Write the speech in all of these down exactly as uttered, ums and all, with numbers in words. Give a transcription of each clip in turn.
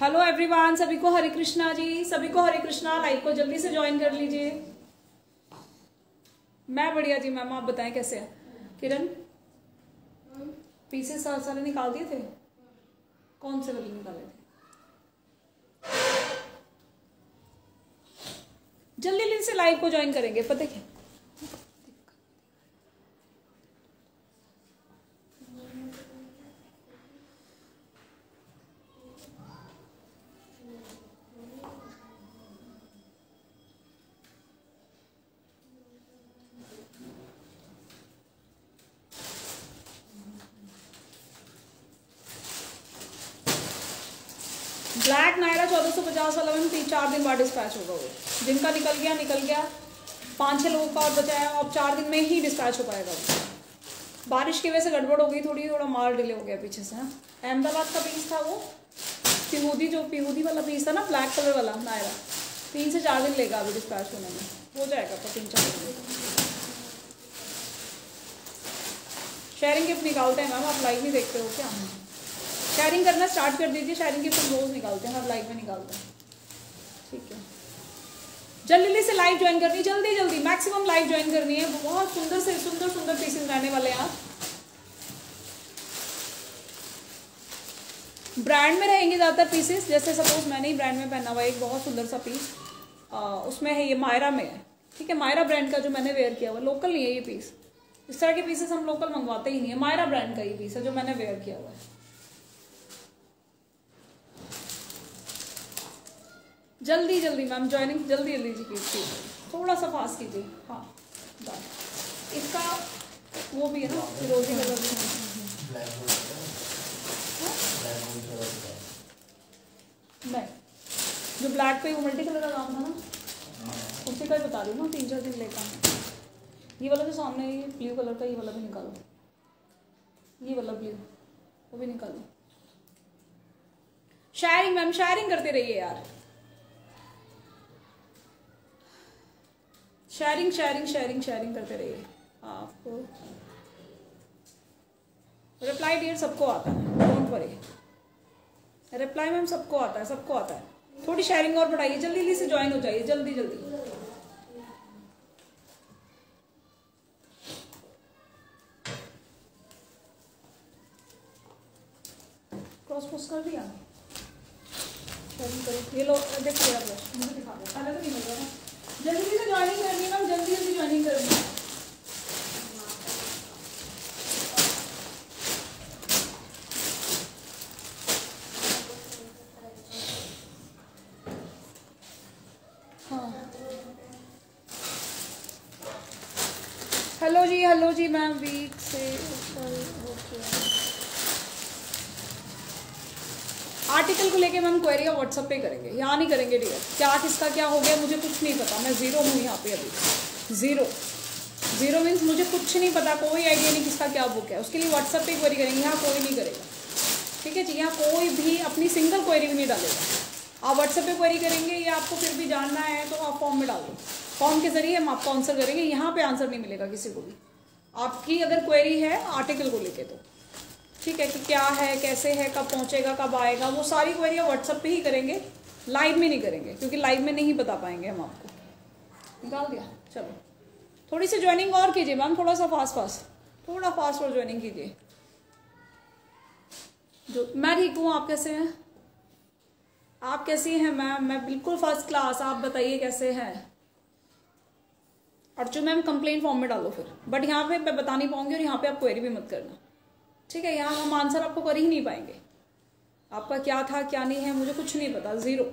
Hello everyone, सभी को हरे कृष्णा जी, सभी को हरे कृष्णा। लाइव को जल्दी से ज्वाइन कर लीजिए। मैं बढ़िया जी मैम, आप बताएं कैसे हैं। किरण, पीसेस सारे निकाल दिए थे? कौन से वाले निकाले थे? जल्दी जल्दी से लाइव को ज्वाइन करेंगे। पता क्या, ब्लैक नायरा चौदह सौ पचास वाला मैम तीन चार दिन बाद डिस्पैच होगा। वो जिनका निकल गया निकल गया, पाँच छः लोगों का और बचा है। अब चार दिन में ही डिस्पैच हो पाएगा। बारिश की वजह से गड़बड़ हो गई थोड़ी, थोड़ा माल डिले हो गया पीछे से। हाँ, अहमदाबाद का पीस था वो पिहूदी, जो पिहूदी वाला पीस था ना, ब्लैक कलर वाला नायरा, तीन से चार दिन लेगा अभी डिस्पैच होने में। हो जाएगा तो तीन चार दिन। शेयरिंग गिफ्ट निकालते हैं मैम, आप लाइव नहीं देखते हो क्या? शेयरिंग करना स्टार्ट कर दीजिए। शेयरिंग गिफ्ट हम रोज निकालते हैं, हर लाइव में निकालते हैं। ठीक है, जल्दी जल्दी से लाइव ज्वाइन करनी है, जल्दी जल्दी मैक्सिमम लाइव ज्वाइन करनी है। बहुत सुंदर से सुंदर सुंदर पीसेस रहने वाले हैं। आप ब्रांड में रहेंगे ज़्यादातर पीसेस। जैसे सपोज मैंने ही ब्रांड में पहना हुआ एक बहुत सुंदर सा पीस, आ, उसमें है, ये मायरा में है। ठीक है, मायरा ब्रांड का जो मैंने वेयर किया हुआ, लोकल नहीं है ये पीस। इस तरह के पीसेस हम लोकल मंगवाते ही नहीं है। मायरा ब्रांड का ये पीस है जो मैंने वेयर किया हुआ है। जल्दी जल्दी मैम ज्वाइनिंग जल्दी जल्दी जी कीजिए, थोड़ा सा फास्ट कीजिए। हाँ, इसका वो भी है ना, फिरोजी कलर भी नहीं, जो ब्लैक पे वो मल्टी कलर का काम था ना, उसी का ही बता रही हूँ ना। तीन चार दिन लेकर ये वाला जो सामने ये ब्लू कलर का, ये वाला भी निकालो, ये वाला ब्लू वो भी निकालो। शेयरिंग मैम, शेयरिंग करते रहिए यार। शेयरिंग शेयरिंग शेयरिंग शेयरिंग करते रहिए। आपको रिप्लाई डियर सबको आता है, डोंट वरी। रिप्लाई मैम सबको आता है, सबको आता है। थोड़ी शेयरिंग और बढ़ाइए, जल्दी जल्दी से ज्वाइन हो जाइए, जल्दी जल्दी। क्रॉस पोस्ट कर दिया, शेयरिंग करो। ये लो देखिए, मुझे दिखा दो, पहले तो नहीं मिल रहा ना। जल्दी से ज्वाइनिंग करनी है मैम, जल्दी जल्दी ज्वाइनिंग करनी है। हाँ, हेलो जी, हेलो जी मैम, वीक से आर्टिकल को लेके मैम क्वेरी व्हाट्सएप पे करेंगे, यहाँ नहीं करेंगे डियर। क्या किसका क्या हो गया मुझे कुछ नहीं पता, मैं जीरो हूँ यहाँ पे अभी। जीरो जीरो मीन्स मुझे कुछ नहीं पता, कोई आइडिया नहीं किसका क्या बुक है। उसके लिए व्हाट्सएप पे क्वेरी करेंगे, यहाँ कोई नहीं करेगा। ठीक है जी, यहाँ कोई भी अपनी सिंगल क्वेरी भी नहीं डालेगा। आप व्हाट्सएप पे क्वेरी करेंगे, या आपको फिर भी जानना है तो आप फॉर्म में डाल दो। फॉर्म के जरिए हम आपको आंसर करेंगे, यहाँ पे आंसर नहीं मिलेगा किसी को भी। आपकी अगर क्वेरी है आर्टिकल को लेके तो ठीक है, कि क्या है, कैसे है, कब पहुंचेगा, कब आएगा, वो सारी क्वेरी व्हाट्सएप पे ही करेंगे, लाइव में नहीं करेंगे, क्योंकि लाइव में नहीं बता पाएंगे हम आपको। निकाल दिया, चलो थोड़ी सी ज्वाइनिंग और कीजिए मैम, थोड़ा सा फास्ट फास्ट, थोड़ा फास्ट और ज्वाइनिंग कीजिए। जो मैं ठीक हूँ, आप कैसे हैं? आप कैसी हैं मैम? मैं बिल्कुल फर्स्ट क्लास, आप बताइए कैसे हैं? अर्चू मैम कंप्लेंट फॉर्म में डालो फिर, बट यहाँ पे मैं बता नहीं पाऊंगी और यहाँ पे आप क्वेरी भी मत करना। ठीक है, यहाँ हम आंसर आपको कर ही नहीं पाएंगे। आपका क्या था क्या नहीं है मुझे कुछ नहीं पता, जीरो।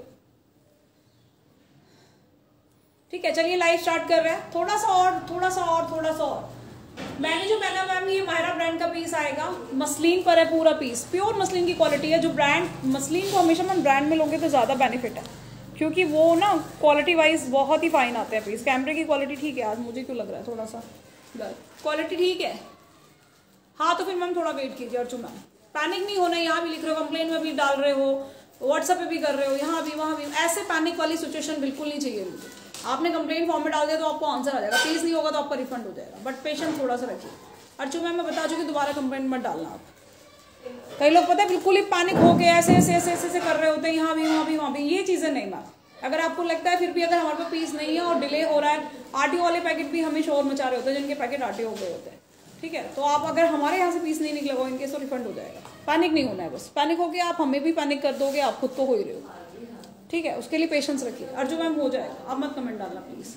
ठीक है, चलिए लाइव स्टार्ट कर रहे हैं। थोड़ा सा और थोड़ा सा और थोड़ा सा और। मैंने जो पहना मैम, ये मायरा ब्रांड का पीस आएगा, मसलिन पर है पूरा पीस, प्योर मसलिन की क्वालिटी है। जो ब्रांड मसलिन को हमेशा मैम ब्रांड में लोगे तो ज़्यादा बेनिफिट है, क्योंकि वो ना क्वालिटी वाइज बहुत ही फाइन आते हैं पीस। कैमरे की क्वालिटी ठीक है, आज मुझे क्यों लग रहा है थोड़ा सा क्वालिटी ठीक है। हाँ तो फिर मैम थोड़ा वेट कीजिए अर्चू मैम, पैनिक नहीं होना। यहाँ भी लिख रहे हो, कंप्लेन में भी डाल रहे हो, व्हाट्सएप पे भी कर रहे हो, यहाँ भी वहाँ भी, ऐसे पैनिक वाली सिचुएशन बिल्कुल नहीं चाहिए मुझे। आपने कंप्लेन फॉर्म में डाल दिया तो आपको आंसर आ जाएगा, प्लीज नहीं होगा तो आपका रिफंड हो जाएगा, बट पेशेंस थोड़ा सा रखिए। अर्चू मैम मैं बता चुकी, दोबारा कंप्लेन मत डालना आप। कई लोग पता है बिल्कुल ही पैनिक हो के ऐसे ऐसे ऐसे ऐसे कर रहे होते हैं, यहाँ भी वहाँ भी वहाँ भी। ये चीजें नहीं मैम। अगर आपको लगता है फिर भी अगर हमारे पास पीस नहीं है और डिले हो रहा है, आरटीओ वाले पैकेट भी हमें शोर मचा रहे होते हैं जिनके पैकेट आरटीओ हो गए होते हैं, ठीक है। तो आप अगर हमारे यहाँ से पीस नहीं निकलेगा इनके तो रिफंड हो जाएगा। पैनिक नहीं होना है, बस पैनिक हो गया आप हमें भी पैनिक कर दोगे, आप खुद तो हो ही रहे हो, ठीक है। उसके लिए पेशेंस रखिए। अर्जुन मैम हो जाएगा, आप मत कमेंट डालना please.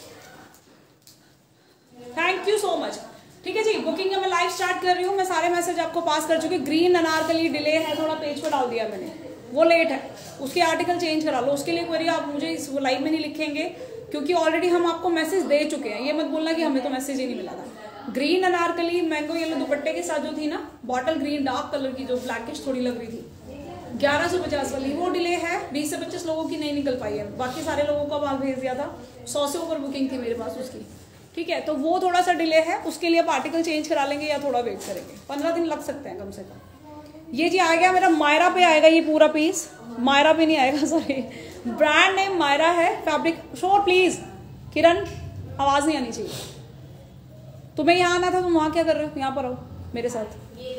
Thank you so much. ठीक है जी, बुकिंग मैं लाइव स्टार्ट कर रही हूँ। मैं सारे मैसेज आपको पास कर चुकी। ग्रीन अनारकली डिले है, थोड़ा पेज पर डाल दिया मैंने, वो लेट है, उसके आर्टिकल चेंज करा लो। उसके लिए क्वेरी आप मुझे इस लाइव में नहीं लिखेंगे क्योंकि ऑलरेडी हम आपको मैसेज दे चुके हैं। ये मत बोलना कि हमें तो मैसेज ही नहीं मिला था। ग्रीन अनारकली मैंगो येलो दुपट्टे के साथ जो थी ना, बॉटल ग्रीन डार्क कलर की जो ब्लैकिश थोड़ी लग रही थी, ग्यारह सौ पचास वाली, वो डिले है। बीस से पच्चीस लोगों की नहीं निकल पाई है, बाकी सारे लोगों का माल भेज दिया था। सौ से ऊपर बुकिंग थी मेरे पास उसकी, ठीक है। तो वो थोड़ा सा डिले है, उसके लिए आप आर्टिकल चेंज करा लेंगे या थोड़ा वेट करेंगे, पंद्रह दिन लग सकते हैं कम से कम। ये जी आ गया मेरा मायरा पे आएगा ये पूरा पीस, मायरा पे नहीं आएगा, सॉरी। ब्रांड नेम मायरा है, फैब्रिक शोर प्लीज। किरण आवाज नहीं आनी चाहिए। तुम्हें यहाँ आना था, तुम वहां क्या कर रहे हो? यहाँ पर आओ मेरे साथ।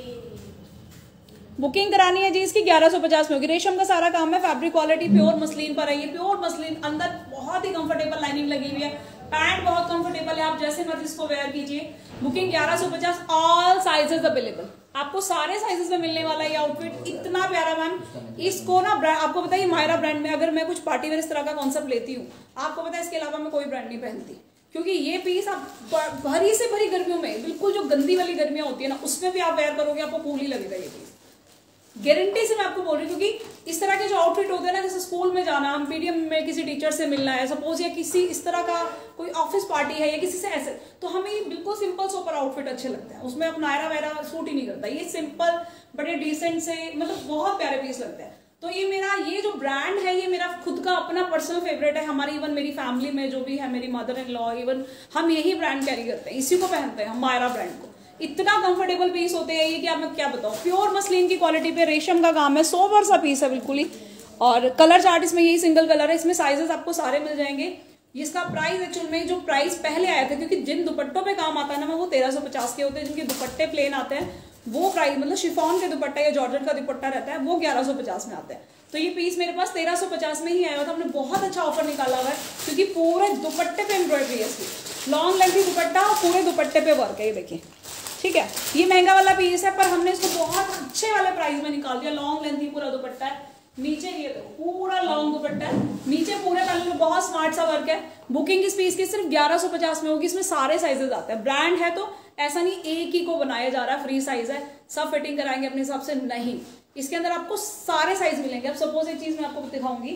बुकिंग करानी है जी इसकी, ग्यारह सौ पचास में होगी। रेशम का सारा काम है, फैब्रिक क्वालिटी प्योर मसलिन पर है ये, प्योर मसलिन। अंदर बहुत ही कंफर्टेबल लाइनिंग लगी हुई है, पैंट बहुत कंफर्टेबल है, आप जैसे मर्जी इसको वेयर कीजिए। बुकिंग ग्यारह सौ पचास, ऑल साइजेस अवेलेबल, आपको सारे साइजेस में मिलने वाला है ये आउटफिट। इतना प्यारा मैम, इसको ना ब्रांड आपको पता है मायरा ब्रांड में अगर मैं कुछ पार्टी वेयर इस तरह का कॉन्सेप्ट लेती हूँ, आपको पता है इसके अलावा मैं कोई ब्रांड नहीं पहनती, क्योंकि ये पीस आप भरी से भरी गर्मियों में, बिल्कुल जो गंदी वाली गर्मियां होती है ना, उसमें भी आप वेयर करोगे आपको कूल ही लगेगा ये पीस, गारंटी से मैं आपको बोल रही हूँ। क्योंकि इस तरह के जो आउटफिट होते हैं ना, जैसे स्कूल में जाना, हम पीडीएम में किसी टीचर से मिलना है सपोज, या किसी इस तरह का कोई ऑफिस पार्टी है या किसी से ऐसे, तो हमें बिल्कुल सिंपल सोपर आउटफिट अच्छे लगते हैं, उसमें अब नायरा वगैरह सूट ही नहीं करता। ये सिंपल बड़े डिसेंट से, मतलब बहुत प्यारे पीस लगते हैं। तो ये मेरा ये जो ब्रांड है ये मेरा खुद का अपना पर्सनल फेवरेट है। हमारी इवन मेरी फैमिली में जो भी है, मेरी मदर इन लॉ, इवन हम यही ब्रांड कैरी करते हैं, इसी को पहनते हैं हम, मायरा ब्रांड को। इतना कंफर्टेबल पीस होते हैं ये कि आप मैं क्या बताऊं, प्योर मसलिन की क्वालिटी पे रेशम का काम है, सोबर सा पीस है बिल्कुल ही। और कलर चार्ट इसमें यही सिंगल कलर है, इसमें साइजेस आपको सारे मिल जाएंगे। इसका प्राइस एक्चुअल में जो प्राइस पहले आया था, क्योंकि जिन दुपट्टों पे काम आता है ना वो तेरह सौ पचास के होते हैं, जिनके दुपट्टे प्लेन आते हैं वो प्राइस, मतलब शिफॉन के दुपट्टा या जॉर्जेट का दुपट्टा रहता है वो ग्यारह सौ पचास में आता है। तो ये पीस मेरे पास तेरह सौ पचास में ही आया था, हमने बहुत अच्छा ऑफर निकाला हुआ है क्योंकि पूरे दुपट्टे पे एम्ब्रॉयडरी है इसकी, लॉन्ग लेंथी दुपट्टा और पूरे दुपट्टे पे वर्क है, ये देखिए, ठीक है। ये महंगा वाला पीस है पर हमने इसको बहुत अच्छे वाले प्राइस में निकाल दिया। लॉन्ग लेंथी पूरा दुपट्टा है, नीचे ये पूरा लॉन्ग दुपट्टा है, नीचे पूरे पैनल में बहुत स्मार्ट सा वर्क है। बुकिंग इस पीस की सिर्फ ग्यारह सौ पचास में होगी, इसमें सारे साइजेस आते हैं। ब्रांड है तो ऐसा नहीं एक ही को बनाया जा रहा है, फ्री साइज है, सब फिटिंग कराएंगे अपने हिसाब से, नहीं, इसके अंदर आपको सारे साइज मिलेंगे। अब सपोज एक चीज मैं आपको दिखाऊंगी,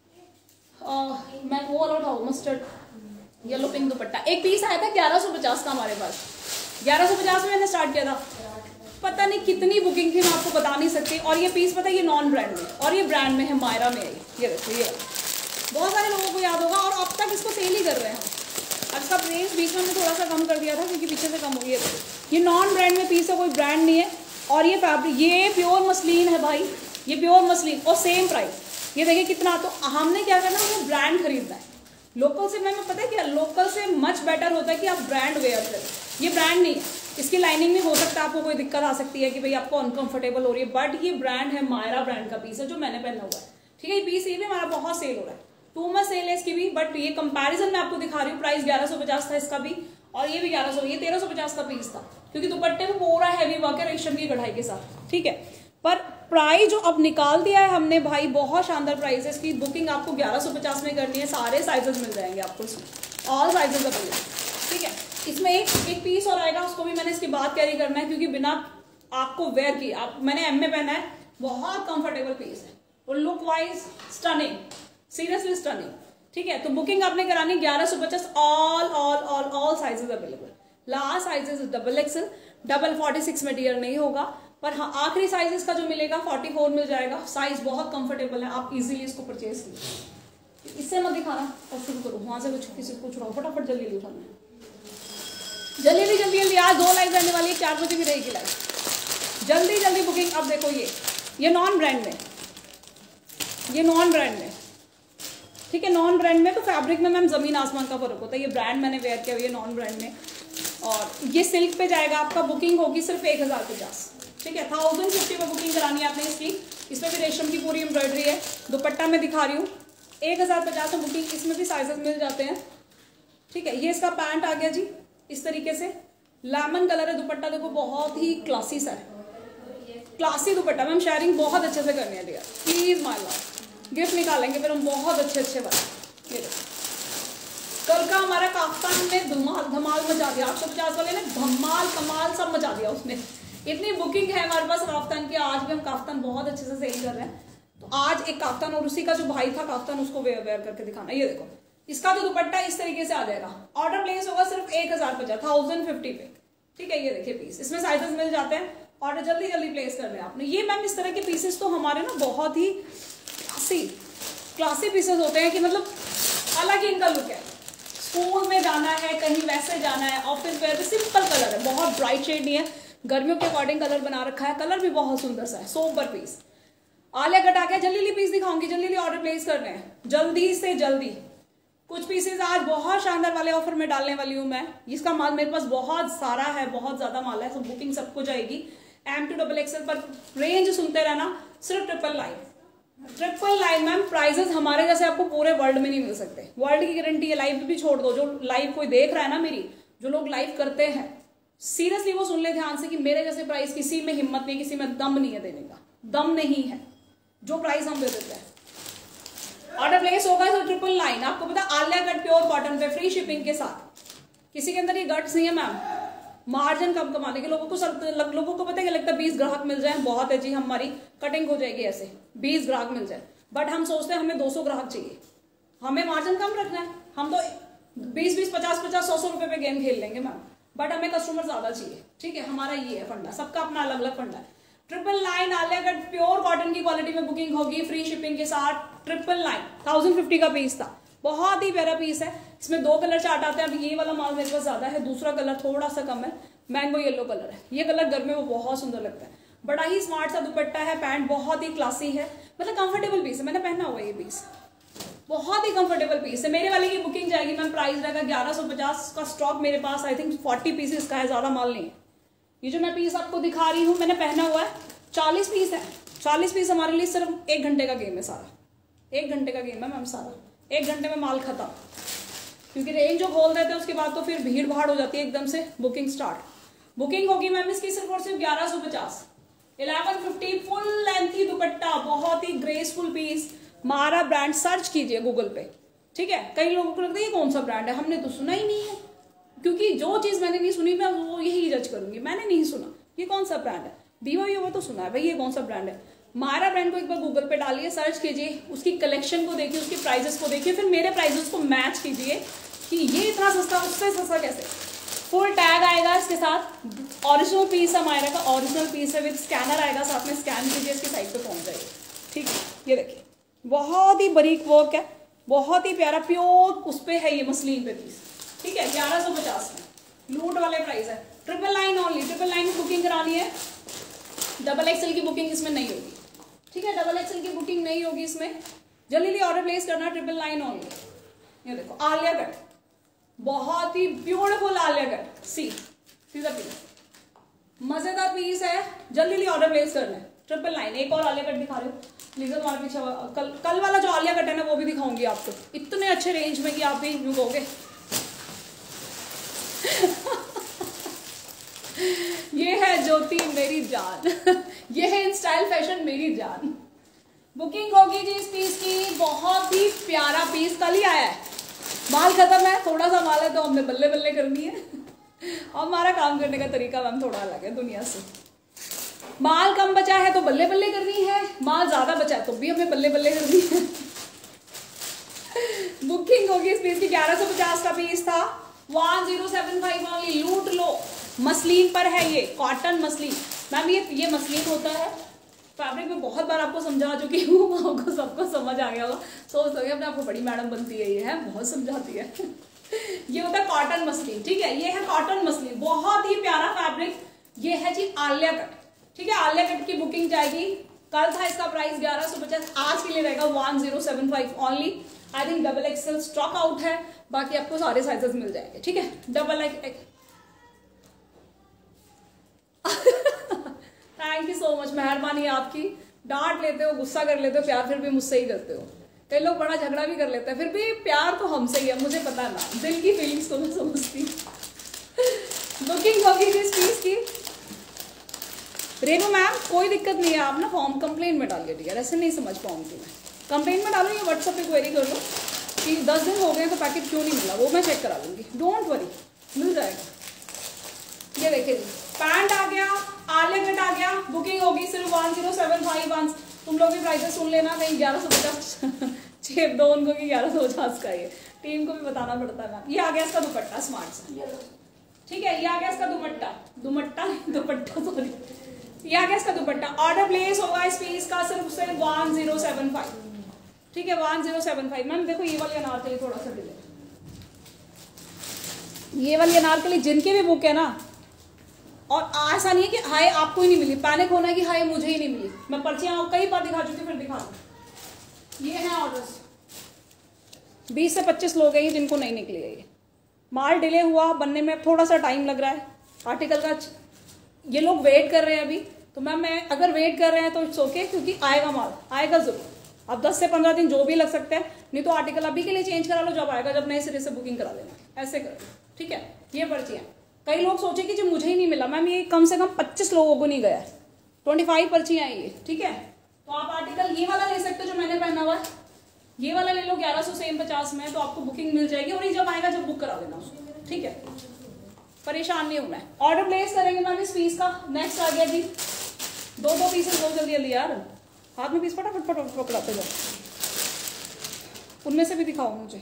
मैं वो वाला उठाऊ, मस्टर्ड येलो पिंक दुपट्टा, एक पीस आया था ग्यारह सौ पचास का हमारे पास, ग्यारह सौ पचास में मैंने स्टार्ट किया था, पता नहीं कितनी बुकिंग थी मैं आपको बता नहीं सकती। और ये पीस पता है ये नॉन ब्रांड में और ये ब्रांड में है, मायरा में है ये, देखो ये बहुत सारे लोगों को याद होगा और अब तक इसको सेल ही कर रहे हैं हम। इसका प्रेस बीच में हमने थोड़ा सा कम कर दिया था क्योंकि पीछे से कम हो गई है। ये नॉन ब्रांड में पीस है, कोई ब्रांड नहीं है। और ये फैब्रिक ये प्योर मसलिन है भाई, ये प्योर मसलिन और सेम प्राइस, ये देखिए कितना। तो हमने क्या करना है, वो ब्रांड खरीदना है। लोकल से मैंने पता है क्या, लोकल से मच बेटर होता है कि आप ब्रांड वेयर करें। ये ब्रांड नहीं है, इसकी लाइनिंग में हो सकता है आपको कोई दिक्कत आ सकती है कि भाई आपको अनकंफर्टेबल हो रही है, बट ये ब्रांड है, मायरा ब्रांड का पीस है जो मैंने पहना हुआ है, ठीक है। ये पीस ये भी हमारा बहुत सेल हो रहा है, टू मच सेल है इसकी भी, बट ये कंपैरिजन में आपको दिखा रही हूँ। प्राइस ग्यारह सौ पचास था इसका भी और ये भी ग्यारह सौ, ये तेरह सौ पचास का पीस था क्योंकि दुपट्टे में पूरा हैवी वर्क है रेशम की कढ़ाई के साथ, ठीक है। पर प्राइस जो अब निकाल दिया है हमने भाई, बहुत शानदार प्राइस है इसकी। बुकिंग आपको ग्यारह सौ पचास में करनी है, सारे साइजेस मिल जाएंगे आपको इसमें, ऑल साइजेस अवेलेबल, ठीक है। इसमें एक एक पीस और आएगा, उसको भी मैंने इसके बाद कैरी करना है क्योंकि बिना आपको वेयर की, आप मैंने एम में पहना है, बहुत कंफर्टेबल पीस है और look wise stunning, seriously stunning, ठीक है। तो बुकिंग आपने करानी ग्यारह सौ पचास, all all all all sizes available. Last sizes double XL, double forty six material नहीं होगा, पर हाँ आखिरी साइजेस का जो मिलेगा फोर्टी फोर मिल जाएगा। साइज बहुत कंफर्टेबल है, आप इजीली इसको परचेज कीजिए। इससे मत दिखाना और शुरू करो, वहां से कुछ किसी को छुड़ाओ, फटाफट जल्दी ले उठाना, जल्दी जल्दी जल्दी जल्दी। आज दो लाइव रहने वाली है, चार बजे भी रहेगी लाइव, जल्दी जल्दी बुकिंग। अब देखो ये ये नॉन ब्रांड में, ये नॉन ब्रांड में, ठीक है। नॉन ब्रांड में तो फैब्रिक में मैम जमीन आसमान का फर्क होता है। ये ब्रांड मैंने वेयर किया हुआ है नॉन ब्रांड में, और ये सिल्क पे जाएगा आपका। बुकिंग होगी सिर्फ एक हजार पचास, ठीक है, थाउजेंड फिफ्टी में बुकिंग करानी है आपने इसकी। इसमें भी रेशम की पूरी एम्ब्रॉयडरी है। दुपट्टा मैं दिखा रही हूँ, एक हज़ार पचास में बुकिंग। इसमें भी साइजेस मिल जाते हैं। ठीक है, ये इसका पैंट आ गया जी इस तरीके से, लेमन कलर है। दुपट्टा देखो बहुत ही क्लासी सा है, क्लासी दुपट्टा। मैम शेयरिंग बहुत अच्छे से करनी है dear, please my love. Gift निकालेंगे फिर हम बहुत अच्छे अच्छे वाले। ये देखो, कल का हमारा काफ्तान ने धमाल धमाल मचा दिया। आठ सौ पचास वाले ने धमाल कमाल सब मचा दिया उसने। इतनी बुकिंग है हमारे पास काफ्तान की। आज भी हम काफ्तान बहुत अच्छे से सेल कर रहे हैं। तो आज एक काफ्तान और उसी का जो भाई था काफ्तान, उसको वेयर वेयर करके दिखाना। ये देखो, इसका जो दुपट्टा इस तरीके से आ जाएगा। ऑर्डर प्लेस होगा सिर्फ एक हजार पचास थाउजेंड फिफ्टी पे। ठीक है, ये देखिए पीस, इसमें साइजेस मिल जाते हैं। ऑर्डर जल्दी जल्दी प्लेस कर लें आपने। ये मैम इस तरह के पीसेस तो हमारे ना बहुत ही क्लासी क्लासी पीसेस होते हैं कि मतलब अलग ही इनका लुक है। स्कूल में जाना है, कहीं वैसे जाना है, ऑफिस वेयर पे सिंपल कलर है, बहुत ब्राइट शेड नहीं है, गर्मियों के अकॉर्डिंग कलर बना रखा है। कलर भी बहुत सुंदर सा है, सोबर पीस। आलिया कट आ गया, जल्दी जल्दी पीस दिखाऊंगी, जल्दी जल्दी ऑर्डर प्लेस करने हैं, जल्दी से जल्दी। कुछ पीसेस आज बहुत शानदार वाले ऑफर में डालने वाली हूँ मैं। इसका माल मेरे पास बहुत सारा है, बहुत ज्यादा माल है, तो बुकिंग सबको जाएगी। एम टू डबल एक्सएल पर रेंज सुनते रहना, सिर्फ triple line triple line ma'am. Prices हमारे जैसे आपको पूरे वर्ल्ड में नहीं मिल सकते। वर्ल्ड की गारंटी है, लाइव भी छोड़ दो। जो लाइव कोई देख रहा है ना मेरी, जो लोग लाइव करते हैं, सीरियसली वो सुन ले ध्यान से कि मेरे जैसे प्राइस किसी में हिम्मत नहीं, किसी में दम नहीं है देने का, दम नहीं है जो प्राइस हम दे देते हैं। ऑर्डर प्लेस होगा तो ट्रिपल लाइन। आपको पता आलिया कट प्योर कॉटन पे फ्री शिपिंग के साथ। किसी के अंदर ये गट्स नहीं है मैम, मार्जिन कम कमाने के। लोगों को सब लोगों को पता है, लगता है बीस ग्राहक मिल जाए बहुत है जी, हमारी कटिंग हो जाएगी ऐसे, बीस ग्राहक मिल जाए। बट हम सोचते हैं हमें दो सौ ग्राहक चाहिए, हमें मार्जिन कम रखना है। हम तो बीस बीस पचास पचास सौ सौ रुपए पे गेम खेल लेंगे मैम, बट हमें कस्टमर ज्यादा चाहिए। ठीक है, हमारा ये है फंडा, सबका अपना अलग अलग फंडा है। Triple line Alia cut pure cotton की क्वालिटी में बुकिंग होगी फ्री शिपिंग के साथ। ट्रिपल लाइन थाउजेंड फिफ्टी का पीस था, बहुत ही प्यारा पीस है। इसमें दो कलर चार्ट आते हैं। अभी ये वाला माल मेरे पास ज्यादा है, दूसरा कलर थोड़ा सा कम है, मैंगो येलो कलर है। ये कलर गर्मी में बहुत सुंदर लगता है। बड़ा ही स्मार्ट सा दुपट्टा है, पैंट बहुत ही क्लासी है, मतलब कंफर्टेबल पीस है। मैंने पहना हुआ ये पीस, बहुत ही कंफर्टेबल पीस है। मेरे वाले की बुकिंग जाएगी मैम, प्राइस रहेगा ग्यारह सौ पचास का। स्टॉक मेरे पास आई थिंक फोर्टी पीसेस का है, ज्यादा माल नहीं है। ये जो मैं पीस आपको दिखा रही हूँ, मैंने पहना हुआ है, चालीस पीस है। चालीस पीस हमारे लिए सिर्फ एक घंटे का गेम है सारा, एक घंटे का गेम है मैम सारा। एक घंटे में माल खत्म, क्योंकि रेंज जो खोल देते हैं उसके बाद तो फिर भीड़ भाड़ हो जाती है एकदम से। Booking start. बुकिंग होगी मैम इसकी सिर्फ और सिर्फ ग्यारह सौ पचास। Eleven fifty full lengthy dupatta, बहुत ही ग्रेसफुल पीस। मारा ब्रांड सर्च कीजिए गूगल पे। ठीक है, कई लोगों को लगता है ये कौन सा ब्रांड है, हमने तो सुना ही नहीं है। क्योंकि जो चीज मैंने नहीं सुनी मैं वो यही जज करूंगी। मैंने नहीं सुना ये कौन सा ब्रांड है, बीवा हुआ तो सुना है भाई, ये कौन सा ब्रांड है। मारा ब्रांड को एक बार गूगल पे डालिए, सर्च कीजिए, उसकी कलेक्शन को देखिए, उसकी प्राइजेस को देखिए, फिर मेरे प्राइजेस को मैच कीजिए कि ये इतना सस्ता उससे सस्ता कैसे। फुल टैग आएगा इसके साथ, ओरिजिनल पीस है मायरा का, ओरिजिनल पीस है, विद स्कैनर आएगा साथ में, स्कैन कीजिए इसकी साइट पे पहुंच जाएगी। ठीक है, ये देखिए बहुत ही बारीक वर्क है, बहुत ही प्यारा प्योर उस पे है ये मसलिन पे पीस। ठीक है, ग्यारह सौ पचास में लूट वाले प्राइस है। Triple line only, triple line की बुकिंग करानी है। डबल एक्सएल की बुकिंग इसमें नहीं होगी। ठीक है, डबल एक्सएल की बुकिंग नहीं होगी इसमें, जल्दी जल्दी ऑर्डर प्लेस करना। Triple line only. ये देखो आलिया कट, बहुत ही ब्यूटीफुल आलिया कट, सी सीधा पीस, मजेदार पीस है, जल्दी जल्दी ऑर्डर प्लेस करना है। Triple line. एक और आलिया कट दिखा रही हूँ, लीजिए तुम्हारे पीछे कल कल वाला जो आलिया कट है ना वो भी दिखाऊंगी आपको, इतने अच्छे रेंज में कि आप भी रुकोगे। ये है ज्योति मेरी जान, ये है इन स्टाइल फैशन मेरी जान। बुकिंग होगी जी इस पीस की, बहुत ही प्यारा पीस, कल ही आया है, माल खत्म है, थोड़ा सा माल है तो हमने बल्ले बल्ले करनी है। हमारा काम करने का तरीका मैम थोड़ा अलग है दुनिया से। माल कम बचा है तो बल्ले बल्ले करनी है, माल ज्यादा बचा है तो भी हमें बल्ले बल्ले करनी है। बुकिंग होगी इस पीस की, ग्यारह सौ पचास का पीस था, one zero seven five only. लूट लो, मसलिन पर है ये, कॉटन मसलिन मैम। ये ये मसलिन होता है, फैब्रिक में बहुत बार आपको समझा चुकी हूँ, आपको सबको समझ आ गया होगा। सोच सके अपने आपको बड़ी मैडम बनती है, ये है बहुत समझाती है। ये होता है कॉटन मसलिन। ठीक है, ये है कॉटन मसलिन, बहुत ही प्यारा फैब्रिक। ये है जी आलिया कट। ठीक है, आलिया कट की बुकिंग जाएगी। कल था इसका प्राइस ग्यारह सौ पचास, आज के लिए रहेगा one zero seven five only. I think double XL stock out है, बाकी आपको सारे साइजेस मिल जाएंगे। ठीक है, double X thank you so much, मेहरबानी आपकी। डांट लेते हो, गुस्सा कर लेते हो, प्यार फिर भी मुझसे ही करते हो। कई लोग बड़ा झगड़ा भी कर लेते हैं, फिर भी प्यार तो हमसे ही है, मुझे पता ना, दिल की फीलिंग्स को मैं समझती हूँ। बुकिंग होगी जिस चीज की। रेनू मैम कोई दिक्कत नहीं है, आप ना फॉर्म कंप्लेंट में डालिए डियर, ऐसे नहीं समझ पाऊंगी मैं। कंप्लेंट में डालो या व्हाट्सएप पे क्वेरी कर लो कि दस दिन हो गए तो पैकेट क्यों नहीं मिला, वो मैं चेक करा लूंगी, डोंट वरी, मिल जाएगा। ये देखिए जी, पैंट आ गया, आलिया कट आ गया, बुकिंग होगी सिर्फ one zero seven five one. तुम लोग भी प्राइसेस सुन लेना, कहीं ग्यारह सौ पचास चेप दो उनको कि ग्यारह सौ पचास का ये टीम को भी बताना पड़ता है ना। ये आ गया इसका दुपट्टा स्मार्ट सा, ठीक है, ये आ गया इसका दुपट्टा, दुपट्टा दुपट्टा सॉरी, ये आ गया इसका दुपट्टा। ऑर्डर प्लेस होगा इस पीस का सिर्फ से वन जीरो सेवन फाइव, ठीक है, one zero seven five. Ma'am देखो ये वाली अनारकली थोड़ा सा डिले, ये वाली अनारकली जिनके भी बुक है ना, और ऐसा नहीं है कि हाय आपको ही नहीं मिली, पैनिक होना है कि हाय मुझे ही नहीं मिली। मैं पर्चियां कई बार दिखा चुकी, फिर दिखा दूं। ये है ऑर्डर्स, बीस से पच्चीस लोग हैं ये जिनको नहीं निकली है। ये माल डिले हुआ बनने में, थोड़ा सा टाइम लग रहा है आर्टिकल का, ये लोग वेट कर रहे हैं अभी। तो मैम मैं अगर वेट कर रहे हैं तो इट्स ओके, क्योंकि आएगा माल, आएगा जरूर। अब दस से पंद्रह दिन जो भी लग सकते हैं, नहीं तो आर्टिकल अभी के लिए चेंज करा लो, जब आएगा जब नए सिरे से बुकिंग करा लेना, ऐसे कर, ठीक है। ये पर्ची है, कई लोग सोचे कि जो मुझे ही नहीं मिला, मैम ये कम से कम पच्चीस लोगों को नहीं गया है, ट्वेंटी फाइव पर्चियां हैं ये, ठीक है। तो आप आर्टिकल ये वाला ले सकते हो जो मैंने पहना हुआ है, ये वाला ले लो ग्यारह सौ सेम पचास में, तो आपको बुकिंग मिल जाएगी, और ये जब आएगा जब बुक करा देना, ठीक है, परेशान नहीं होना है। ऑर्डर प्लेस करेंगे मैम इस पीस का। नेक्स्ट आ गया जी, दो दो पीसेस बहुत जल्दी जल्दी यार, हाथ में पीस फटाफट फटाफट पकड़ाते जाओ, उनमें से भी दिखाओ मुझे।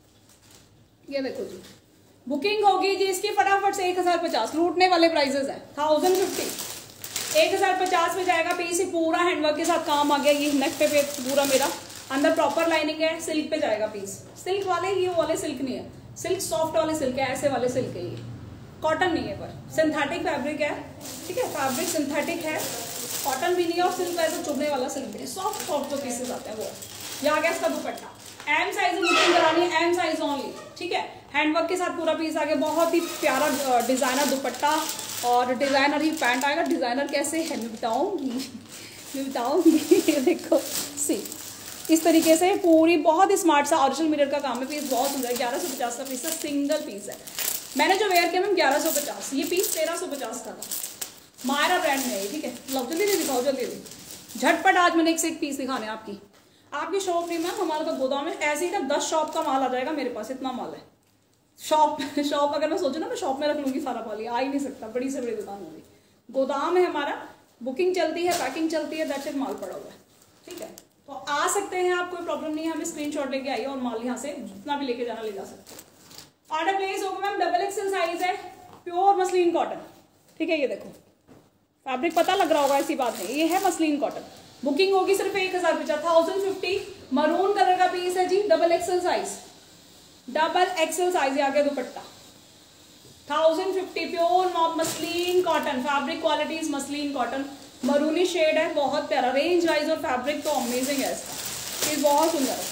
ये देखो जी, बुकिंग होगी जी इसकी फटाफट से एक हजार पचास, लूटने वाले प्राइसेस है, थाउजेंड फिफ्टी, एक हजार पचास में जाएगा पीस। पूरा हैंडवर्क के साथ काम आ गया, ये नेक पे, पे पूरा मेरा अंदर प्रॉपर लाइनिंग है, सिल्क पे जाएगा पीस। सिल्क वाले ये वाले सिल्क नहीं है, सिल्क सॉफ्ट वाले सिल्क है, ऐसे वाले सिल्क है, ये कॉटन नहीं है, पर सिंथेटिक फैब्रिक है, ठीक है, फैब्रिक सिंथेटिक है, कॉटन भी नहीं है, और सिल्क है तो चुभने वाला सिल्क है, सॉफ्ट सॉफ्ट जो पीसेस आते हैं वो। ये आ गया इसका दुपट्टा, एम साइज में बुकिंग करानी है, एम साइज ओनली, ठीक है, हैंडवर्क के साथ पूरा पीस आ गया, बहुत ही प्यारा डिजाइनर दुपट्टा और डिजाइनर ही पैंट आएगा। डिजाइनर कैसे है मैं बताऊंगी, मैं बताऊंगी ये देखो सी, इस तरीके से पूरी बहुत ही स्मार्ट सा ओरिजिनल मिरर का काम है, पीस बहुत सुंदर है, ग्यारह सौ पचास का पीस है, सिंगल पीस है। मैंने जो वेयर किया मैम ग्यारह सौ पचास, ये पीस तेरह सौ पचास का था, मायरा ब्रांड में है, ठीक है। लो जल्दी जल्दी दिखाओ, जल्दी जल्दी झटपट, आज मैंने एक से एक पीस दिखाने आपकी आपकी शॉप नहीं मैम, हमारा तो गोदाम है, ऐसे ही ना दस शॉप का माल आ जाएगा मेरे पास, इतना माल है। शॉप शॉप अगर मैं सोचूं ना मैं शॉप में रख लूंगी सारा माल, आ ही नहीं सकता, बड़ी से बड़ी दुकान होगी, गोदाम है हमारा, बुकिंग चलती है, पैकिंग चलती है, दैट्स इट, माल पड़ा हुआ है, ठीक है। तो आ सकते हैं आप, कोई प्रॉब्लम नहीं है, हमें स्क्रीनशॉट लेके आइए और माल यहाँ से जितना भी लेके जाना ले जा सकते हैं। ऑर्डर प्लेस होगा मैम, डबल एक्सेल साइज है, प्योर मसलिन कॉटन, ठीक है। ये देखो फैब्रिक पता लग रहा होगा, ऐसी बात नहीं, ये है मसलिन कॉटन। बुकिंग होगी सिर्फ एक हजार पचास, थाउजेंड फिफ्टी, मरून कलर का पीस है जी, double XL size, double XL size. आ गया dupatta, thousand fifty, pure muslin cotton, fabric quality is muslin cotton, मरूनी शेड है, बहुत प्यारा, रेंज वाइज और फैब्रिक तो अमेजिंग है इसका, ये बहुत सुंदर है,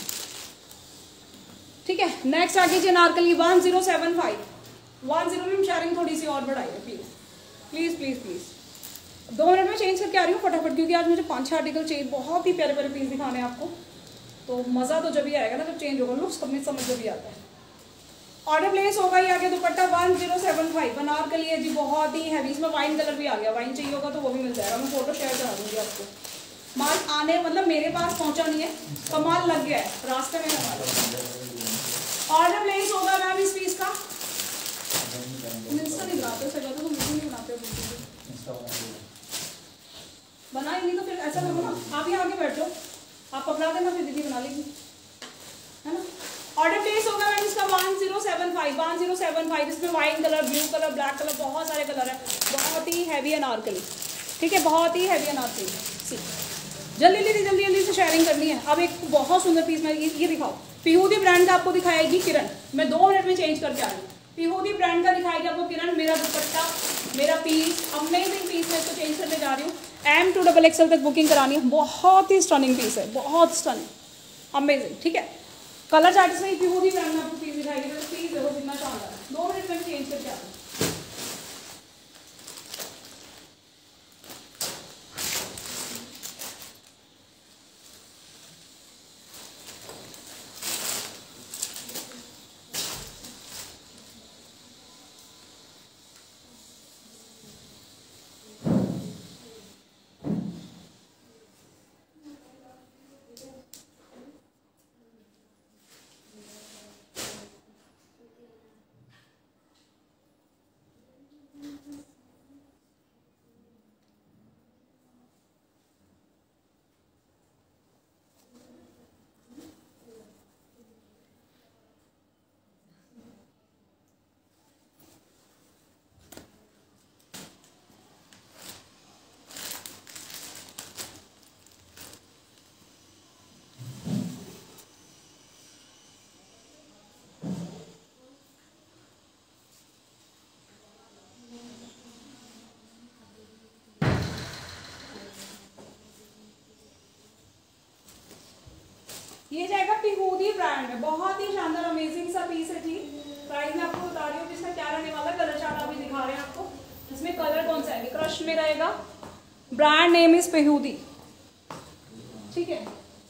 ठीक है। नेक्स्ट आ गई Anarkali one zero seven five, one zero में शेयरिंग थोड़ी सी और बढ़ाइए प्लीज प्लीज प्लीज प्लीज। दो मिनट में चेंज करके आ रही हूँ फटाफट, क्योंकि आज मुझे पांच छह आर्टिकल चाहिए, बहुत ही प्यारे प्यारे पीस दिखाने हैं आपको, तो मजा तो जब भी आएगा ना, जब चेंज होगा लुक्स समझ समझ जब भी आता है। ऑर्डर प्लेस होगा, ये आगे dupatta one zero seven five, Anarkali है जी, बहुत ही हैवी, इसमें वाइन कलर भी आ गया, वाइन चाहिए होगा तो वो भी मिल जाएगा, मैं फोटो शेयर करा दूंगी आपको। माल आने मतलब मेरे पास पहुंचा नहीं है, कमाल लग गया है रास्ते में हमारे। ऑर्डर प्लेस होगा मैम इस पीस का, इंस्टा नहीं बनाते सर, तो वीडियो नहीं बनाते, बना ही नहीं तो फिर ऐसा करो ना, आप यहाँ आगे बैठ जाओ, आप पकड़ा देना, फिर दीदी बना लेगी, है ना। ऑर्डर प्लेस होगा मैम इसका one zero seven five, one zero seven five, इसमें wine colour, blue colour, black colour, बहुत सारे कलर है, बहुत ही हैवी अनारकली, ठीक है, बहुत ही हैवी अनारकली। सी जल्दी जल्दी जल्दी जल्दी से शेयरिंग करनी है। अब एक बहुत सुंदर पीस में ये दिखाओ, पीहूदी ब्रांड का आपको दिखाएगी किरण, मैं दो मिनट में चेंज करके आ रही हूँ। पीहूदी ब्रांड का दिखाएगी आपको किरण, मेरा दुपट्टा, मेरा पीस, अमेजिंग पीस मैं इसको चेंज करने जा रही हूँ। एम टू डबल एक्सएल तक बुकिंग करानी है, बहुत ही स्टनिंग पीस है, बहुत स्टनिंग, अमेजिंग, ठीक है। कलर चार्ट में पीहूदी ब्रांड में आपको पीस दिखाएगी, तो पीस देखो कितना शानदार है, दो मिनट में चेंज करके आ रही हूँ। ये जाएगा पिहूदी ब्रांड में, बहुत ही शानदार अमेजिंग सा पीस है जी। प्राइस में आपको बता रही हूँ कि इसका क्या रहने वाला, कलर चार्ट अभी दिखा रहे हैं आपको। इसमें कलर कौन सा है, क्रश में रहेगा, ब्रांड नेम इज पिहूदी, ठीक है।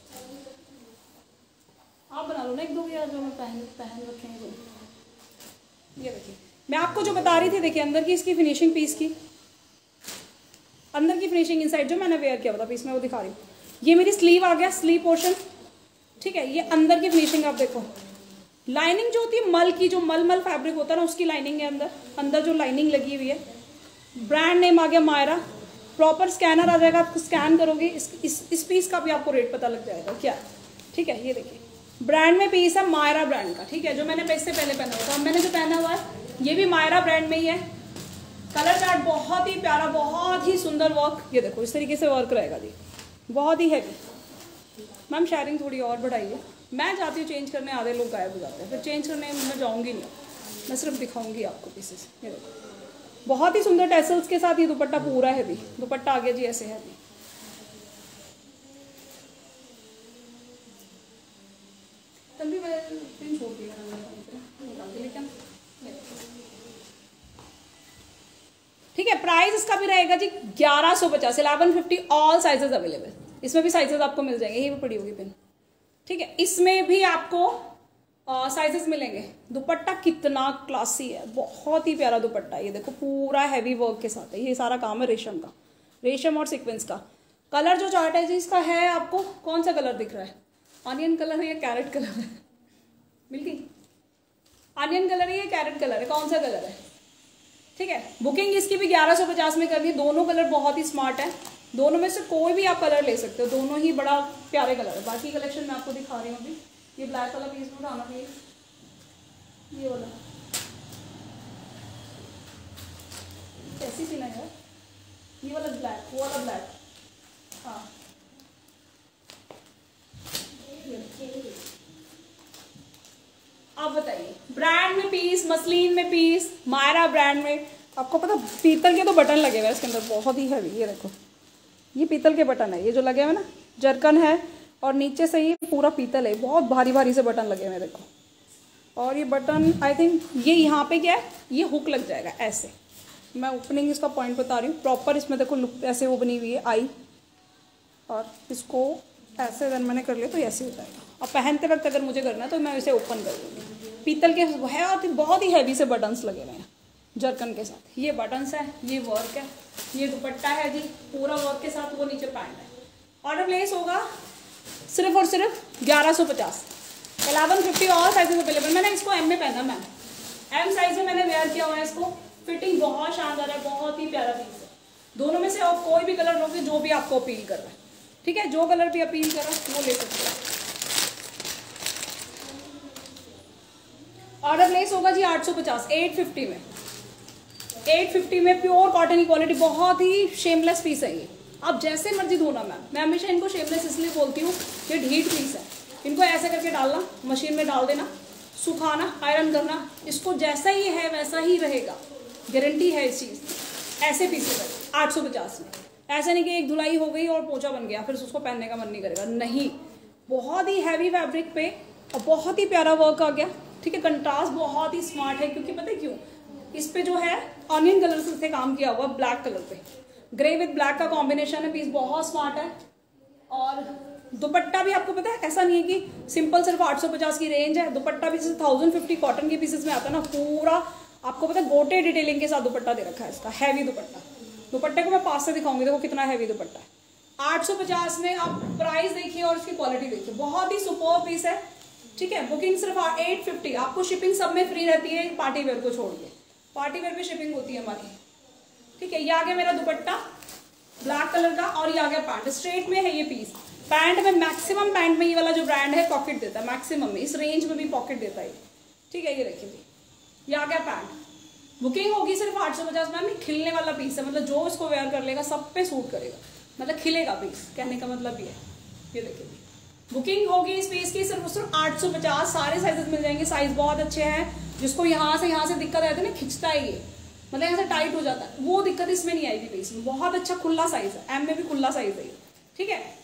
आप बना लो ना एक दो यार, जो मैं पहन पहन रखे हैं वो। ये देखिए मैं आपको जो बता रही थी, देखिए अंदर की इसकी फिनिशिंग पीस की, अंदर की फिनिशिंग इनसाइड जो मैंने वेयर किया था पीस में वो दिखा रही हूँ। ये मेरी स्लीव आ गया, स्लीव पोर्शन, ठीक है। ये अंदर की फिनिशिंग आप देखो, लाइनिंग जो होती है मल की, जो मल मल फैब्रिक होता है ना उसकी लाइनिंग है अंदर, अंदर जो लाइनिंग लगी हुई है। ब्रांड नेम आ गया मायरा, प्रॉपर स्कैनर आ जाएगा, आपको स्कैन करोगे इस इस इस पीस का भी आपको रेट पता लग जाएगा क्या, ठीक है। ये देखिए ब्रांड में पीस है मायरा ब्रांड का, ठीक है, जो मैंने इससे पहले पहना हुआ था। मैंने जो पहना हुआ है ये भी मायरा ब्रांड में ही है। कलर चार्ट बहुत ही प्यारा, बहुत ही सुंदर वर्क, ये देखो इस तरीके से वर्क रहेगा जी, बहुत ही हैवी। मैम शेयरिंग थोड़ी और बढ़ाइए, मैं चाहती हूँ चेंज करने, आधे लोग गायब हो जाते हैं, फिर चेंज करने मैं जाऊँगी नहीं, मैं सिर्फ दिखाऊंगी आपको पीसेस। ये देखो बहुत ही सुंदर टैसल्स के साथ ये दुपट्टा पूरा है भी, दुपट्टा आ गया जी ऐसे है भी। तभी मैं पिन छोड़ दिया लेकिन, ठीक है। प्राइस इसका भी रहेगा जी ग्यारह सौ पचास, eleven fifty, all sizes available. इसमें भी साइजेस आपको मिल जाएंगे, ये भी पड़ी होगी पिन, ठीक है। इसमें भी आपको साइजेस मिलेंगे। दुपट्टा कितना क्लासी है, बहुत ही प्यारा दुपट्टा, ये देखो पूरा हैवी वर्क के साथ है। ये सारा काम है रेशम का, रेशम और सीक्वेंस का। कलर जो चार्ट है जी इसका है, आपको कौन सा कलर दिख रहा है, ऑनियन कलर है या कैरेट कलर है, मिल्की ऑनियन कलर है या कैरेट कलर है, कौन सा कलर है, ठीक है। बुकिंग इसकी भी ग्यारह सौ पचास में करनी है। दोनों कलर बहुत ही स्मार्ट है, दोनों में से कोई भी आप कलर ले सकते हो, दोनों ही बड़ा प्यारे कलर है। बाकी कलेक्शन मैं आपको दिखा रही हूँ अभी। ये ब्लैक वाला पीस उठाना प्लीज, ये वाला कैसी सीना है, ये वाला ब्लैक, वो वाला ब्लैक, हाँ आप बताइए। ब्रांड में पीस, मसलिन में पीस, मायरा ब्रांड में। आपको पता पीतल के तो बटन लगे हुए हैं इसके अंदर, बहुत ही हैवी। ये देखो ये पीतल के बटन है, ये जो लगे हुए ना, जरकन है और नीचे से ये पूरा पीतल है, बहुत भारी भारी से बटन लगे हुए हैं देखो। और ये बटन आई थिंक ये यहाँ पे क्या है, ये हुक लग जाएगा ऐसे। मैं ओपनिंग इसका पॉइंट बता रही हूँ प्रॉपर। इसमें देखो लुक ऐसे वो बनी हुई है आई, और इसको ऐसे अगर मैंने कर लिया तो ऐसे हो जाएगा। और पहनते वक्त अगर मुझे करना है तो मैं इसे ओपन कर दूँगी। पीतल के है, बहुत ही हैवी से बटन्स लगे हुए हैं जरकन के साथ। ये बटन्स है, ये वर्क है, ये दुपट्टा है जी पूरा वर्क के साथ, वो नीचे पैंट है। ऑर्डर प्लेस होगा सिर्फ और सिर्फ ग्यारह सौ पचास, eleven fifty, all sizes available. मैंने इसको एम में पहना, मैम एम साइज में मैंने वेयर किया हुआ है इसको। फिटिंग बहुत शानदार है, बहुत ही प्यारा पीस है। दोनों में से आप कोई भी कलर लोगे जो भी आपको अपील कर रहा है, ठीक है, जो कलर भी अपील कर रहा है वो ले सकते हैं। ऑर्डर प्लेस होगा जी आठ सौ पचास, एट फिफ्टी में, एट फिफ्टी में प्योर कॉटन की क्वालिटी, बहुत ही शेमलेस पीस है ये। आप जैसे मर्जी धोना मैम, मैं हमेशा इनको शेमलेस इसलिए बोलती हूँ, ये ढीठ पीस है। इनको ऐसे करके डालना, मशीन में डाल देना, सुखाना, आयरन करना, इसको जैसा ही है वैसा ही रहेगा, गारंटी है इस चीज़। ऐसे पीसेस है आठ सौ पचास में। ऐसा नहीं कि एक धुलाई हो गई और पोछा बन गया फिर उसको पहनने का मन नहीं करेगा, नहीं। बहुत ही हैवी फैब्रिक पे और बहुत ही प्यारा वर्क आ गया, ठीक है। कंट्रास्ट बहुत ही स्मार्ट है, क्योंकि पता है क्यों, इस पे जो है ऑनियन कलर से काम किया हुआ, ब्लैक कलर पे ग्रे विद ब्लैक का कॉम्बिनेशन है। पीस बहुत स्मार्ट है। और दुपट्टा भी आपको पता है ऐसा नहीं है कि सिंपल सिर्फ आठ सौ पचास की रेंज है। दुपट्टा भी जैसे थाउजेंड फिफ्टी कॉटन के पीसेस में आता है ना, पूरा आपको पता है गोटे डिटेलिंग के साथ दुपट्टा दे रखा है इसका, हैवी दुपट्टा। दुपट्टे को मैं पास से दिखाऊंगी, देखो कितना हैवी दुपट्टा है। आठ सौ पचास में आप प्राइस देखिए और इसकी क्वालिटी देखिए, बहुत ही सुपर पीस है, ठीक है। बुकिंग सिर्फ एट फिफ्टी, आपको शिपिंग सब में फ्री रहती है पार्टी वेयर को छोड़ के। पार्टी वेयर पे शिपिंग होती है हमारी, ठीक है। ये आ गया मेरा दुपट्टा ब्लैक कलर का, और ये आ गया पैंट, स्ट्रेट में है ये पीस। पैंट में मैक्सिमम, पैंट में ये वाला जो ब्रांड है पॉकेट देता है मैक्सिमम में, इस रेंज में भी पॉकेट देता है, ठीक है। ये देखिए जी, ये आ गया पैंट। बुकिंग होगी सिर्फ आठ सौ पचास। मैम खिलने वाला पीस है, मतलब जो इसको वेयर कर लेगा सब पे सूट करेगा, मतलब खिलेगा पीस, कहने का मतलब ये है। ये देखिए बुकिंग होगी इस पीस की सिर्फ सिर्फ आठ सौ पचास। सारे साइजेस मिल जाएंगे, साइज बहुत अच्छे हैं। जिसको यहाँ से यहाँ से दिक्कत आती है ना, खिंचता है ये, मतलब यहाँ से टाइट हो जाता है, वो दिक्कत इसमें नहीं आएगी पीस में। बहुत अच्छा खुला साइज है, एम में भी खुला साइज है, ठीक है। तो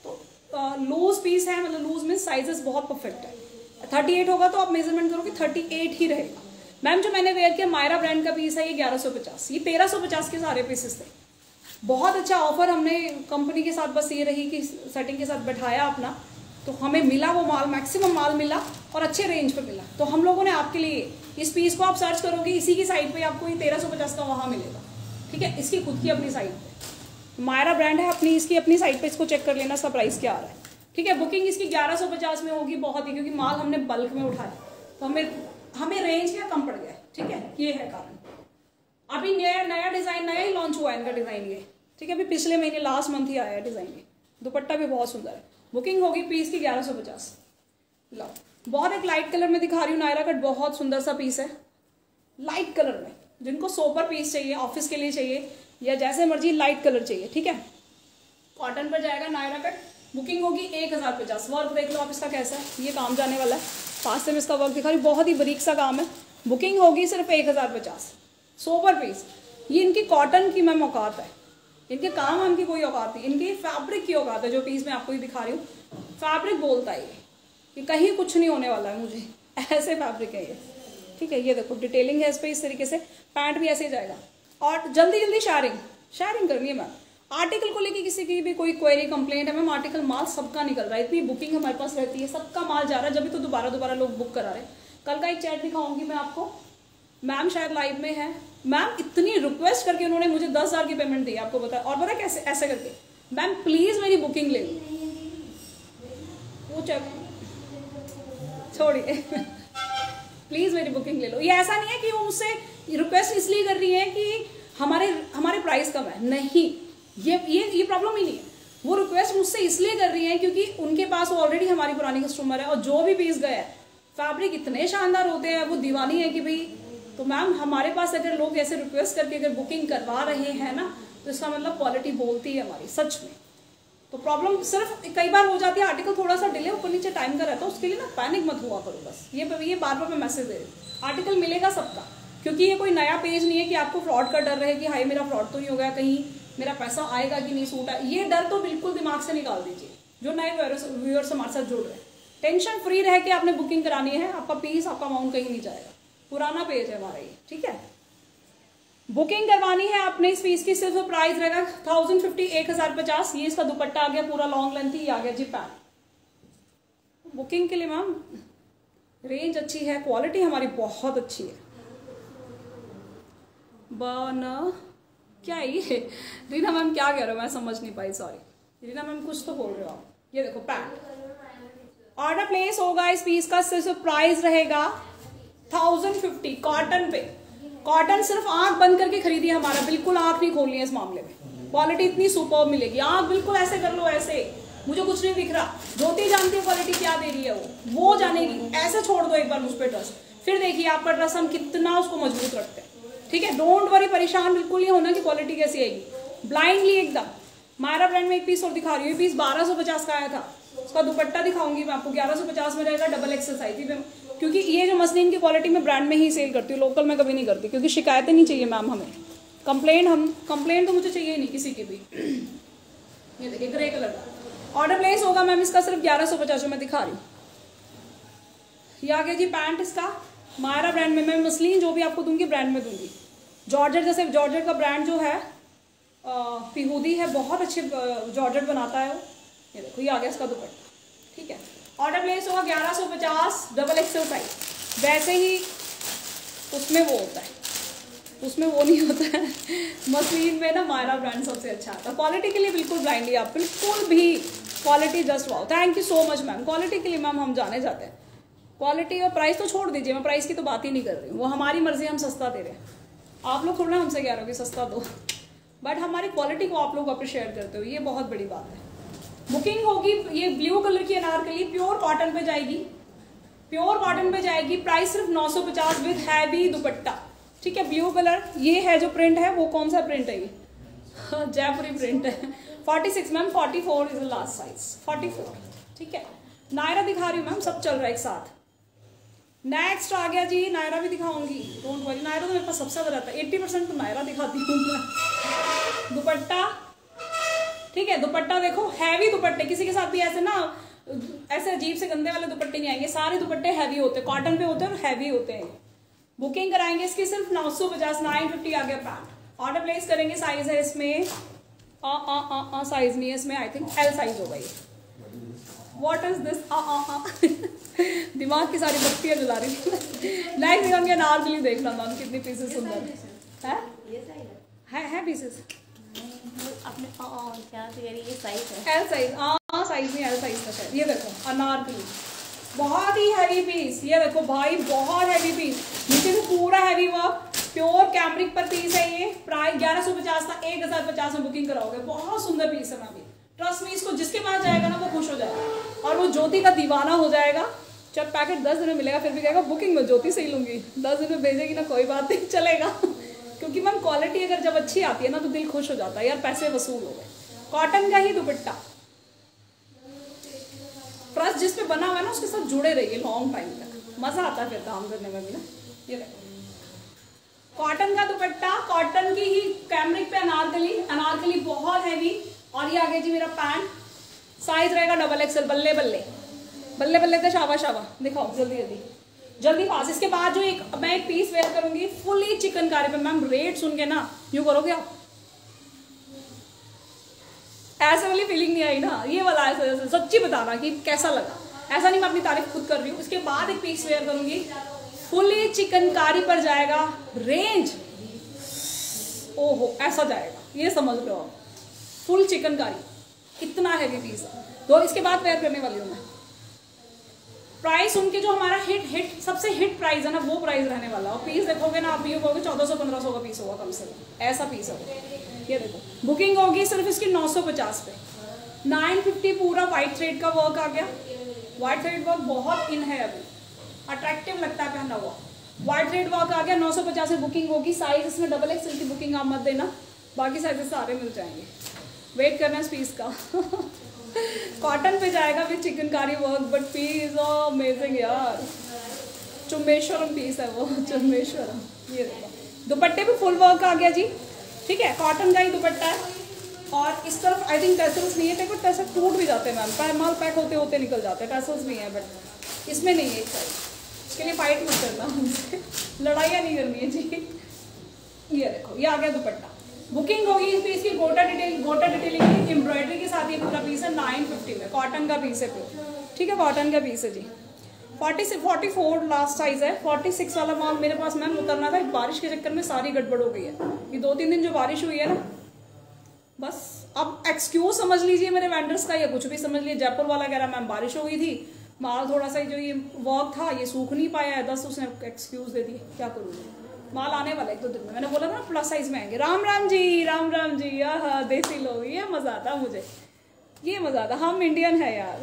लूज पीस है, मतलब लूज में साइजेस बहुत परफेक्ट है। थर्टी एट होगा तो आप मेजरमेंट करोगे थर्टी एट ही रहेगा। मैम जो मैंने वेयर किया मायरा ब्रांड का पीस है, ये ग्यारह सौ पचास, ये तेरह सौ पचास के सारे पीसेस थे। बहुत अच्छा ऑफर हमने कंपनी के साथ, बस ये रही कि सेटिंग के साथ बैठाया अपना, तो हमें मिला वो माल, मैक्सिमम माल मिला और अच्छे रेंज पे मिला। तो हम लोगों ने आपके लिए इस पीस को आप सर्च करोगे इसी की साइट पे आपको ये तेरह सौ पचास का वहाँ मिलेगा, ठीक है। इसकी खुद की अपनी साइट पे मायरा ब्रांड है अपनी, इसकी अपनी साइट पे इसको चेक कर लेना इसका प्राइस क्या आ रहा है, ठीक है। बुकिंग इसकी ग्यारह सौ पचास में होगी, बहुत ही, क्योंकि माल हमने बल्क में उठाया तो हमें हमें रेंज क्या कम पड़ गया, ठीक है, ये है कारण। अभी नया नया डिजाइन नया ही लॉन्च हुआ है इनका डिजाइन ये, ठीक है, अभी पिछले महीने लास्ट मंथ ही आया है डिजाइन ये। दुपट्टा भी बहुत सुंदर है। बुकिंग होगी पीस की ग्यारह सौ पचास। लो, बहुत एक लाइट कलर में दिखा रही हूँ नायरा कट, बहुत सुंदर सा पीस है लाइट कलर में। जिनको सोपर पीस चाहिए, ऑफिस के लिए चाहिए या जैसे मर्जी लाइट कलर चाहिए, ठीक है, कॉटन पर जाएगा नायरा कट। बुकिंग होगी एक हजार पचास। वर्क देख लो आप इसका कैसा है, ये काम जाने वाला है। पास से मैं इसका वर्क दिखा रही हूँ, बहुत ही बारीक सा काम है। बुकिंग होगी सिर्फ एक हजार पचास। सोपर पीस, ये इनकी कॉटन की मैम औकात है, इनके काम हम की कोई औकात नहीं, इनकी फैब्रिक की औकात है। जो पीस मैं आपको ही दिखा रही हूँ, फैब्रिक बोलता है ये कि कहीं कुछ नहीं होने वाला है मुझे, ऐसे फैब्रिक है ये, ठीक है। ये देखो डिटेलिंग है इस पर इस तरीके से, पैंट भी ऐसे ही जाएगा। और जल्दी जल्दी शेयरिंग शेयरिंग करनी है मैम। आर्टिकल को लेके किसी की भी कोई क्वेरी कंप्लेंट है मैम, आर्टिकल माल सबका निकल रहा है, इतनी बुकिंग हमारे पास रहती है, सबका माल जा रहा है, जब तो दोबारा दोबारा लोग बुक करा रहे हैं। कल का एक चैट दिखाऊंगी मैं आपको, मैम शायद लाइव में है, मैम इतनी रिक्वेस्ट करके उन्होंने मुझे दस हजार की पेमेंट दी, आपको बताया। और पता कैसे, ऐसे करके, मैम प्लीज मेरी बुकिंग ले लो, वो चेक छोड़िए प्लीज मेरी बुकिंग ले लो। ये ऐसा नहीं है कि वो मुझसे रिक्वेस्ट इसलिए कर रही है कि हमारे हमारे प्राइस कम है, नहीं, ये ये ये प्रॉब्लम ही नहीं है। वो रिक्वेस्ट मुझसे इसलिए कर रही है क्योंकि उनके पास ऑलरेडी हमारी पुरानी कस्टमर है, और जो भी पीस गया है फैब्रिक इतने शानदार होते हैं, वो दीवानी है कि भाई। तो मैम हमारे पास अगर लोग ऐसे रिक्वेस्ट करके अगर बुकिंग करवा रहे हैं ना, तो इसका मतलब क्वालिटी बोलती है हमारी, सच में। तो प्रॉब्लम सिर्फ कई बार हो जाती है, आर्टिकल थोड़ा सा डिले ऊपर नीचे टाइम का रहता है, उसके लिए ना पैनिक मत हुआ करो बस। ये ये बार बार मैं मैसेज दे रही हूँ, आर्टिकल मिलेगा सबका, क्योंकि ये कोई नया पेज नहीं है कि आपको फ्रॉड का डर रहे कि हाई मेरा फ्रॉड तो नहीं हो गया, कहीं मेरा पैसा आएगा कि नहीं सूट आए, ये डर तो बिल्कुल दिमाग से निकाल दीजिए। जो नए व्यूअर्स हमारे साथ जुड़ रहे हैं, टेंशन फ्री रह के आपने बुकिंग करानी है, आपका पीस आपका अमाउंट कहीं नहीं जाएगा, पुराना पेज है हमारा ये, ठीक है। बुकिंग करवानी है आपने इस पीस की, सिर्फ प्राइस रहेगा थाउजेंड फिफ्टी, एक हजार पचास। ये इसका दुपट्टा आ गया, पूरा लॉन्ग लेंथ ही आ गया जी पैंट। बुकिंग के लिए मैम रेंज अच्छी है, क्वालिटी हमारी बहुत अच्छी है। बन क्या है ये रीना मैम, क्या कह रहे हो, मैं समझ नहीं पाई, सॉरी रीना मैम, कुछ तो बोल रहे हो आप। ये देखो पैंट, ऑर्डर प्लेस होगा इस पीस का, सिर्फ प्राइस रहेगा थाउजेंड फिफ्टी। कॉटन पे, कॉटन सिर्फ आंख बंद करके खरीदिए हमारा, बिल्कुल आंख नहीं खोलनी है इस मामले में, क्वालिटी इतनी सुपर मिलेगी। आंख बिल्कुल ऐसे कर लो, ऐसे, मुझे कुछ नहीं दिख रहा, ज्योति जानती है क्वालिटी क्या दे रही है, वो वो जानेगी। ऐसे छोड़ दो एक बार मुझ पर ट्रस्ट, फिर देखिए आपका ट्रस्ट हम कितना उसको मजबूत रखते हैं, ठीक है। डोंट वरी, परेशान बिल्कुल नहीं होना कि क्वालिटी कैसी आएगी, ब्लाइंडली एकदम। मायरा ब्रांड में एक पीस और दिखा रही हूँ, पीस बारह सौ पचास का आया था, उसका दुपट्टा दिखाऊंगी मैं आपको, ग्यारह सौ पचास में रहेगा, डबल एक्सेल साइज में। क्योंकि ये जो मसलिन की क्वालिटी में ब्रांड में ही सेल करती हूँ, लोकल में कभी नहीं करती, क्योंकि शिकायतें नहीं चाहिए मैम हमें, कंप्लेंट हम कंप्लेंट तो मुझे चाहिए ही नहीं किसी की भी। ये देखिए ग्रे कलर का ऑर्डर प्लेस होगा मैम, इसका सिर्फ ग्यारह सौ पचास में दिखा रही हूँ। ये आ गया जी पैंट इसका, मायरा ब्रांड में। मैं मसलिन जो भी आपको दूंगी ब्रांड में दूंगी। जॉर्जेट, जैसे जॉर्जेट का ब्रांड जो है पिहूदी है, बहुत अच्छे जॉर्जेट बनाता है वो। ये देखो ये आ गया इसका दुपट्टा, ठीक है। ऑर्डर प्लेस होगा ग्यारह सौ पचास, डबल एक्सेल साइज। वैसे ही उसमें वो होता है, उसमें वो नहीं होता है मसलिन में ना मायरा ब्रांड सबसे अच्छा आता है। क्वालिटी के लिए बिल्कुल ब्लाइंडली आप बिल्कुल भी, quality just wow. Thank you so much ma'am, quality के लिए मैम हम जाने जाते हैं। क्वालिटी और प्राइस तो छोड़ दीजिए, मैं प्राइस की तो बात ही नहीं कर रही हूँ, वो हमारी मर्जी, हम सस्ता दे रहे हैं। आप लोग थोड़ा हमसे कह रहे हो कि सस्ता दो, बट हमारी क्वालिटी को आप लोग अप्रिशिएट करते हो, ये बहुत बड़ी बात है। बुकिंग होगी, ये ब्लू कलर की अनारकली प्योर कॉटन पे जाएगी, प्योर कॉटन पे जाएगी। प्राइस सिर्फ नौ सौ पचास विद हैवी दुपट्टा, ठीक है। ब्लू कलर, ये है जो प्रिंट है वो कौन सा प्रिंट है, ये जयपुरी प्रिंट है। Forty six ma'am, forty four is the last size, forty four, ठीक है। नायरा दिखा रही हूँ मैम, सब चल रहा है एक साथ। नेक्स्ट आ गया जी, नायरा भी दिखाऊंगी, डोंट वरी। नायरा तो मेरे पास सबसे ज्यादा रहता है, एट्टी परसेंट तो नायरा दिखाती हूँ मैं। दुपट्टा ठीक है, दुपट्टा देखो हैवी दुपट्टे, किसी के साथ भी ऐसे ना ऐसे अजीब से गंदे वाले दुपट्टे नहीं आएंगे, सारे दुपट्टे हैवी होते हैं, कॉटन पे होते हैं और हैवी होते हैं। बुकिंग कराएंगे इसकी सिर्फ नौ सौ पचास, नाइन फिफ्टी आ गया पैंट। ऑर्डर प्लेस करेंगे, साइज है इसमें आ आ आ आ साइज नहीं है इसमें, आई थिंक एल साइज होगा ये। व्हाट इज दिस आ आ आ दिमाग की सारी बत्तियां जला रही थी। नेक्स्ट दिखाऊंगी अनारकली, देखना मैम कितनी पीसेस सुंदर है, है है पीसेस अपने क्या ये साइज है, एल साइज, हाँ साइज नहीं एल साइज का शायद। ये देखो अनारकली, बहुत ही हैवी पीस, ये देखो भाई बहुत हैवी पीस, नीचे से पूरा हैवी वर्क, प्योर कैमरिक पर पीस है ये। प्राइस ग्यारह सौ पचास था, एक हजार पचास में बुकिंग कराओगे। बहुत सुंदर पीस है मैम, ट्रस्ट में इसको जिसके पास जाएगा ना वो खुश हो जाएगा और वो ज्योति का दीवाना हो जाएगा। जब पैकेट दस दिन में मिलेगा फिर भी कहेगा बुकिंग में ज्योति से ही लूंगी, दस दिन में भेजेगी ना कोई बात नहीं चलेगा क्योंकि मैम क्वालिटी अगर जब अच्छी आती है ना तो दिल खुश हो जाता है यार, पैसे वसूल हो गए। कॉटन का ही दुपट्टा, ट्रस्ट जिस पे बना हुआ है ना उसके साथ जुड़े रहिए लॉन्ग टाइम तक, मजा आता है फिर काम करने में भी ना। ये देखो कॉटन का दुपट्टा, कॉटन की ही कैमरिक पे अनारकली, अनारकली बहुत हैवी। और ये आगे जी मेरा पैंट, साइज रहेगा डबल एक्सएल। बल्ले बल्ले बल्ले बल्ले तो शाबा शाबा, दिखाओ जल्दी जल्दी जल्दी पास। इसके बाद जो एक मैं एक पीस वेयर करूंगी फुली चिकनकारी पे, मैम रेट सुन के ना यूं करोगे आप, ऐसे वाली फीलिंग नहीं आई ना, ये वाला ऐसा सच्ची बताना कि कैसा लगा, ऐसा नहीं मैं अपनी तारीफ खुद कर रही हूँ। इसके बाद एक पीस वेयर करूंगी फुली चिकनकारी पर जाएगा, रेंज ओहो ऐसा जाएगा, ये समझ लो आप, फुल चिकनकारी, इतना हैवी पीस। तो इसके बाद वेयर करने वाली हूँ मैं। प्राइस उनके जो हमारा हिट हिट सबसे हिट प्राइस है ना वो प्राइस रहने वाला, और पीस देखोगे ना आप ये कहोगे चौदह सौ पंद्रह सौ का पीस होगा कम से कम, ऐसा पीस होगा। ये देखो बुकिंग होगी सिर्फ इसकी नौ सौ पचास पे, नाइन फिफ्टी पूरा व्हाइट थ्रेड का वर्क आ गया। व्हाइट थ्रेड वर्क बहुत इन है अभी, अट्रैक्टिव लगता है पहना हुआ। व्हाइट थ्रेड वर्क आ गया, नौ सौ पचास में बुकिंग होगी। साइज इसमें डबल एक्सएल की बुकिंग आप मत देना, बाकी साइजेस सारे मिल जाएंगे, वेट करना इस पीस का कॉटन पे जाएगा with chikankari work, but piece amazing यार, चुम्बेश्वरम पीस है वो, चुम्बेश्वरम। ये देखो दुपट्टे पे फुल वर्क आ गया जी, ठीक है, कॉटन का ही दुपट्टा है। और इस तरफ आई थिंक टैसल्स नहीं है, देखो टैसल टूट भी जाते हैं मैम, माल पैक होते होते निकल जाते हैं, टैसल्स भी हैं बट इसमें नहीं है। एक साइड इसके लिए फाइट मत करना हमसे, लड़ाइयाँ नहीं करनी है जी। ये देखो ये आ गया दुपट्टा, बुकिंग होगी इस पीस की गोटा डिटेल, गोटा डिटेलिंग एम्ब्रॉयडरी के साथ ये पूरा पीस है नाइन फिफ्टी में, कॉटन का पीस है पूरा, ठीक है, कॉटन का पीस है जी। फोर्टी से फोर्टी फोर लास्ट साइज है, फोर्टी सिक्स वाला माल मेरे पास मैम उतरना था, बारिश के चक्कर में सारी गड़बड़ हो गई है। ये दो तीन दिन जो बारिश हुई है ना, बस अब एक्सक्यूज समझ लीजिए मेरे वेंडर्स का, या कुछ भी समझ लीजिए। जयपुर वाला कह रहा मैम बारिश हो गई थी, माल थोड़ा सा जो ये वर्क था ये सूख नहीं पाया है, बस उसने एक्सक्यूज दे दी, क्या करूँगी। माल आने वाला एक दो दिन में, मैंने बोला ना प्लस साइज में आएंगे। राम राम जी, राम राम जी, हाँ देसी लोग, ये मजा आता मुझे, ये मजा आता, हम इंडियन है यार।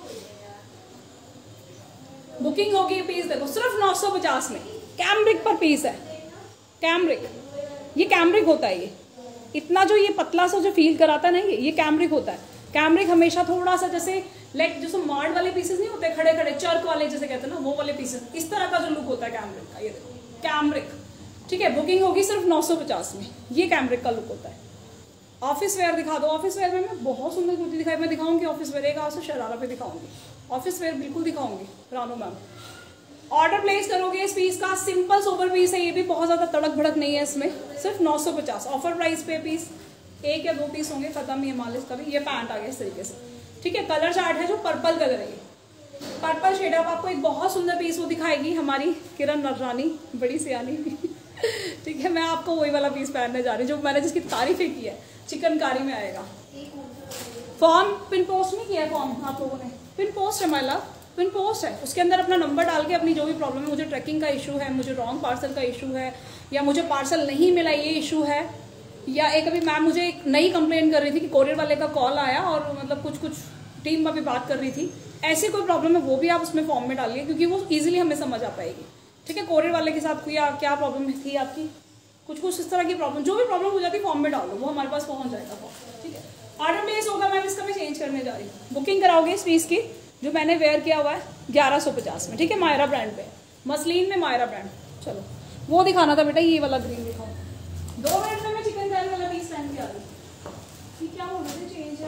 बुकिंग होगी पीस देखो सिर्फ नौ सौ पचास में, कैमरिक पर पीस है, कैमरिक, ये कैमरिक होता है। ये इतना जो ये पतला सा जो फील कराता है ना, ये ये कैमरिक होता है। कैमरिक हमेशा थोड़ा सा जैसे लाइक जैसे मार्ड वाले पीसेस नहीं होते, खड़े खड़े चर्क वाले जैसे कहते हैं ना, वो वाले पीसेस, इस तरह का जो लुक होता है कैमरिक का, ये देखो कैमरिक, ठीक है। बुकिंग होगी सिर्फ नौ सौ पचास में, ये कैमरिक का लुक होता है। ऑफिस वेयर दिखा दो, ऑफिस वेयर में मैं बहुत सुंदर कुर्ती दिखाई, मैं दिखाऊंगी ऑफिस वेयर, एक आज से शरारा पे दिखाऊंगी, ऑफिस वेयर बिल्कुल दिखाऊंगी रानू मैम। ऑर्डर प्लेस करोगे इस पीस का, सिंपल सोबर पीस है, ये भी बहुत ज्यादा तड़क भड़क नहीं है इसमें, सिर्फ नौ सौ पचास ऑफर प्राइस पे पीस, एक या दो पीस होंगे, खत्म ही है माल इसका भी। ये पैंट आ गया इस तरीके से, ठीक है। कलर चार्ट है जो पर्पल कलर है, पर्पल शेड अब आपको एक बहुत सुंदर पीस वो दिखाएगी हमारी किरण नररानी, बड़ी सियानी ठीक है। मैं आपको वही वाला पीस पहनने जा रही हूँ जो मैंने जिसकी तारीफें की है, चिकनकारी में आएगा। फॉर्म पिन पोस्ट नहीं किया, फॉर्म आप लोगों ने पिन पोस्ट है माला, पिन पोस्ट है, उसके अंदर अपना नंबर डाल के अपनी जो भी प्रॉब्लम है, मुझे ट्रैकिंग का इशू है, मुझे रॉन्ग पार्सल का इशू है, या मुझे पार्सल नहीं मिला ये इशू है, या एक अभी मैम मुझे एक नई कंप्लेन कर रही थी कि कोरियर वाले का कॉल आया और मतलब कुछ कुछ टीम में भी बात कर रही थी, ऐसी कोई प्रॉब्लम है वो भी आप उसमें फॉर्म में डालिए, क्योंकि वो ईजिली हमें समझ आ पाएगी, ठीक है। कोरियर वाले के साथ कोई क्या प्रॉब्लम थी आपकी, कुछ कुछ इस तरह की प्रॉब्लम, जो भी प्रॉब्लम हो जाती है फॉर्म में डाल दो, वो हमारे पास पहुंच जाएगा फॉर्म, ठीक है। ऑर्डर प्लेस होगा, मैम इसका मैं चेंज करने जा रही हूँ। बुकिंग कराओगे इस पीस की जो मैंने वेयर किया हुआ है ग्यारह सौ पचास में, ठीक है, मायरा ब्रांड पे, मसलिन में मायरा ब्रांड। चलो वो दिखाना था बेटा, ये वाला ग्रीन दिखाओ। दो मिनट में मैं चिकन चाय वाला पीस पहन के आ रही हूँ, क्या बोल रहे थे, चेंज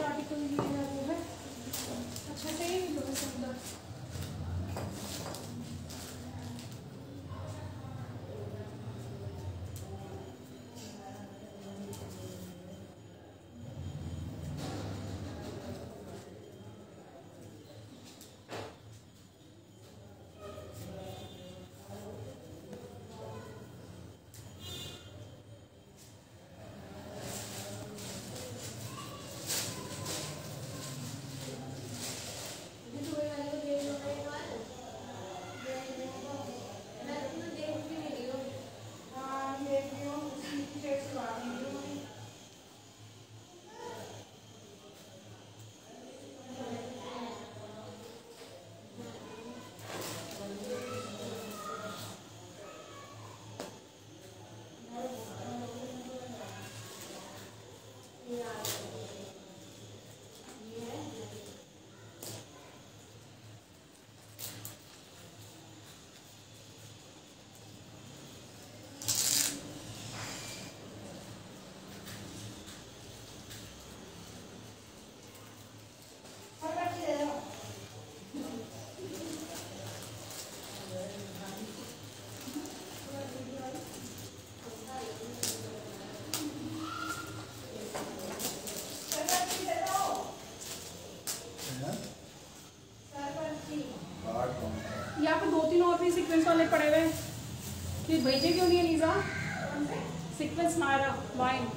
यहाँ पे दो तीन और भी सीक्वेंस वाले पड़े हुए हैं, कि भेजे क्यों नहीं है लीजा? सीक्वेंस नायरा वाइन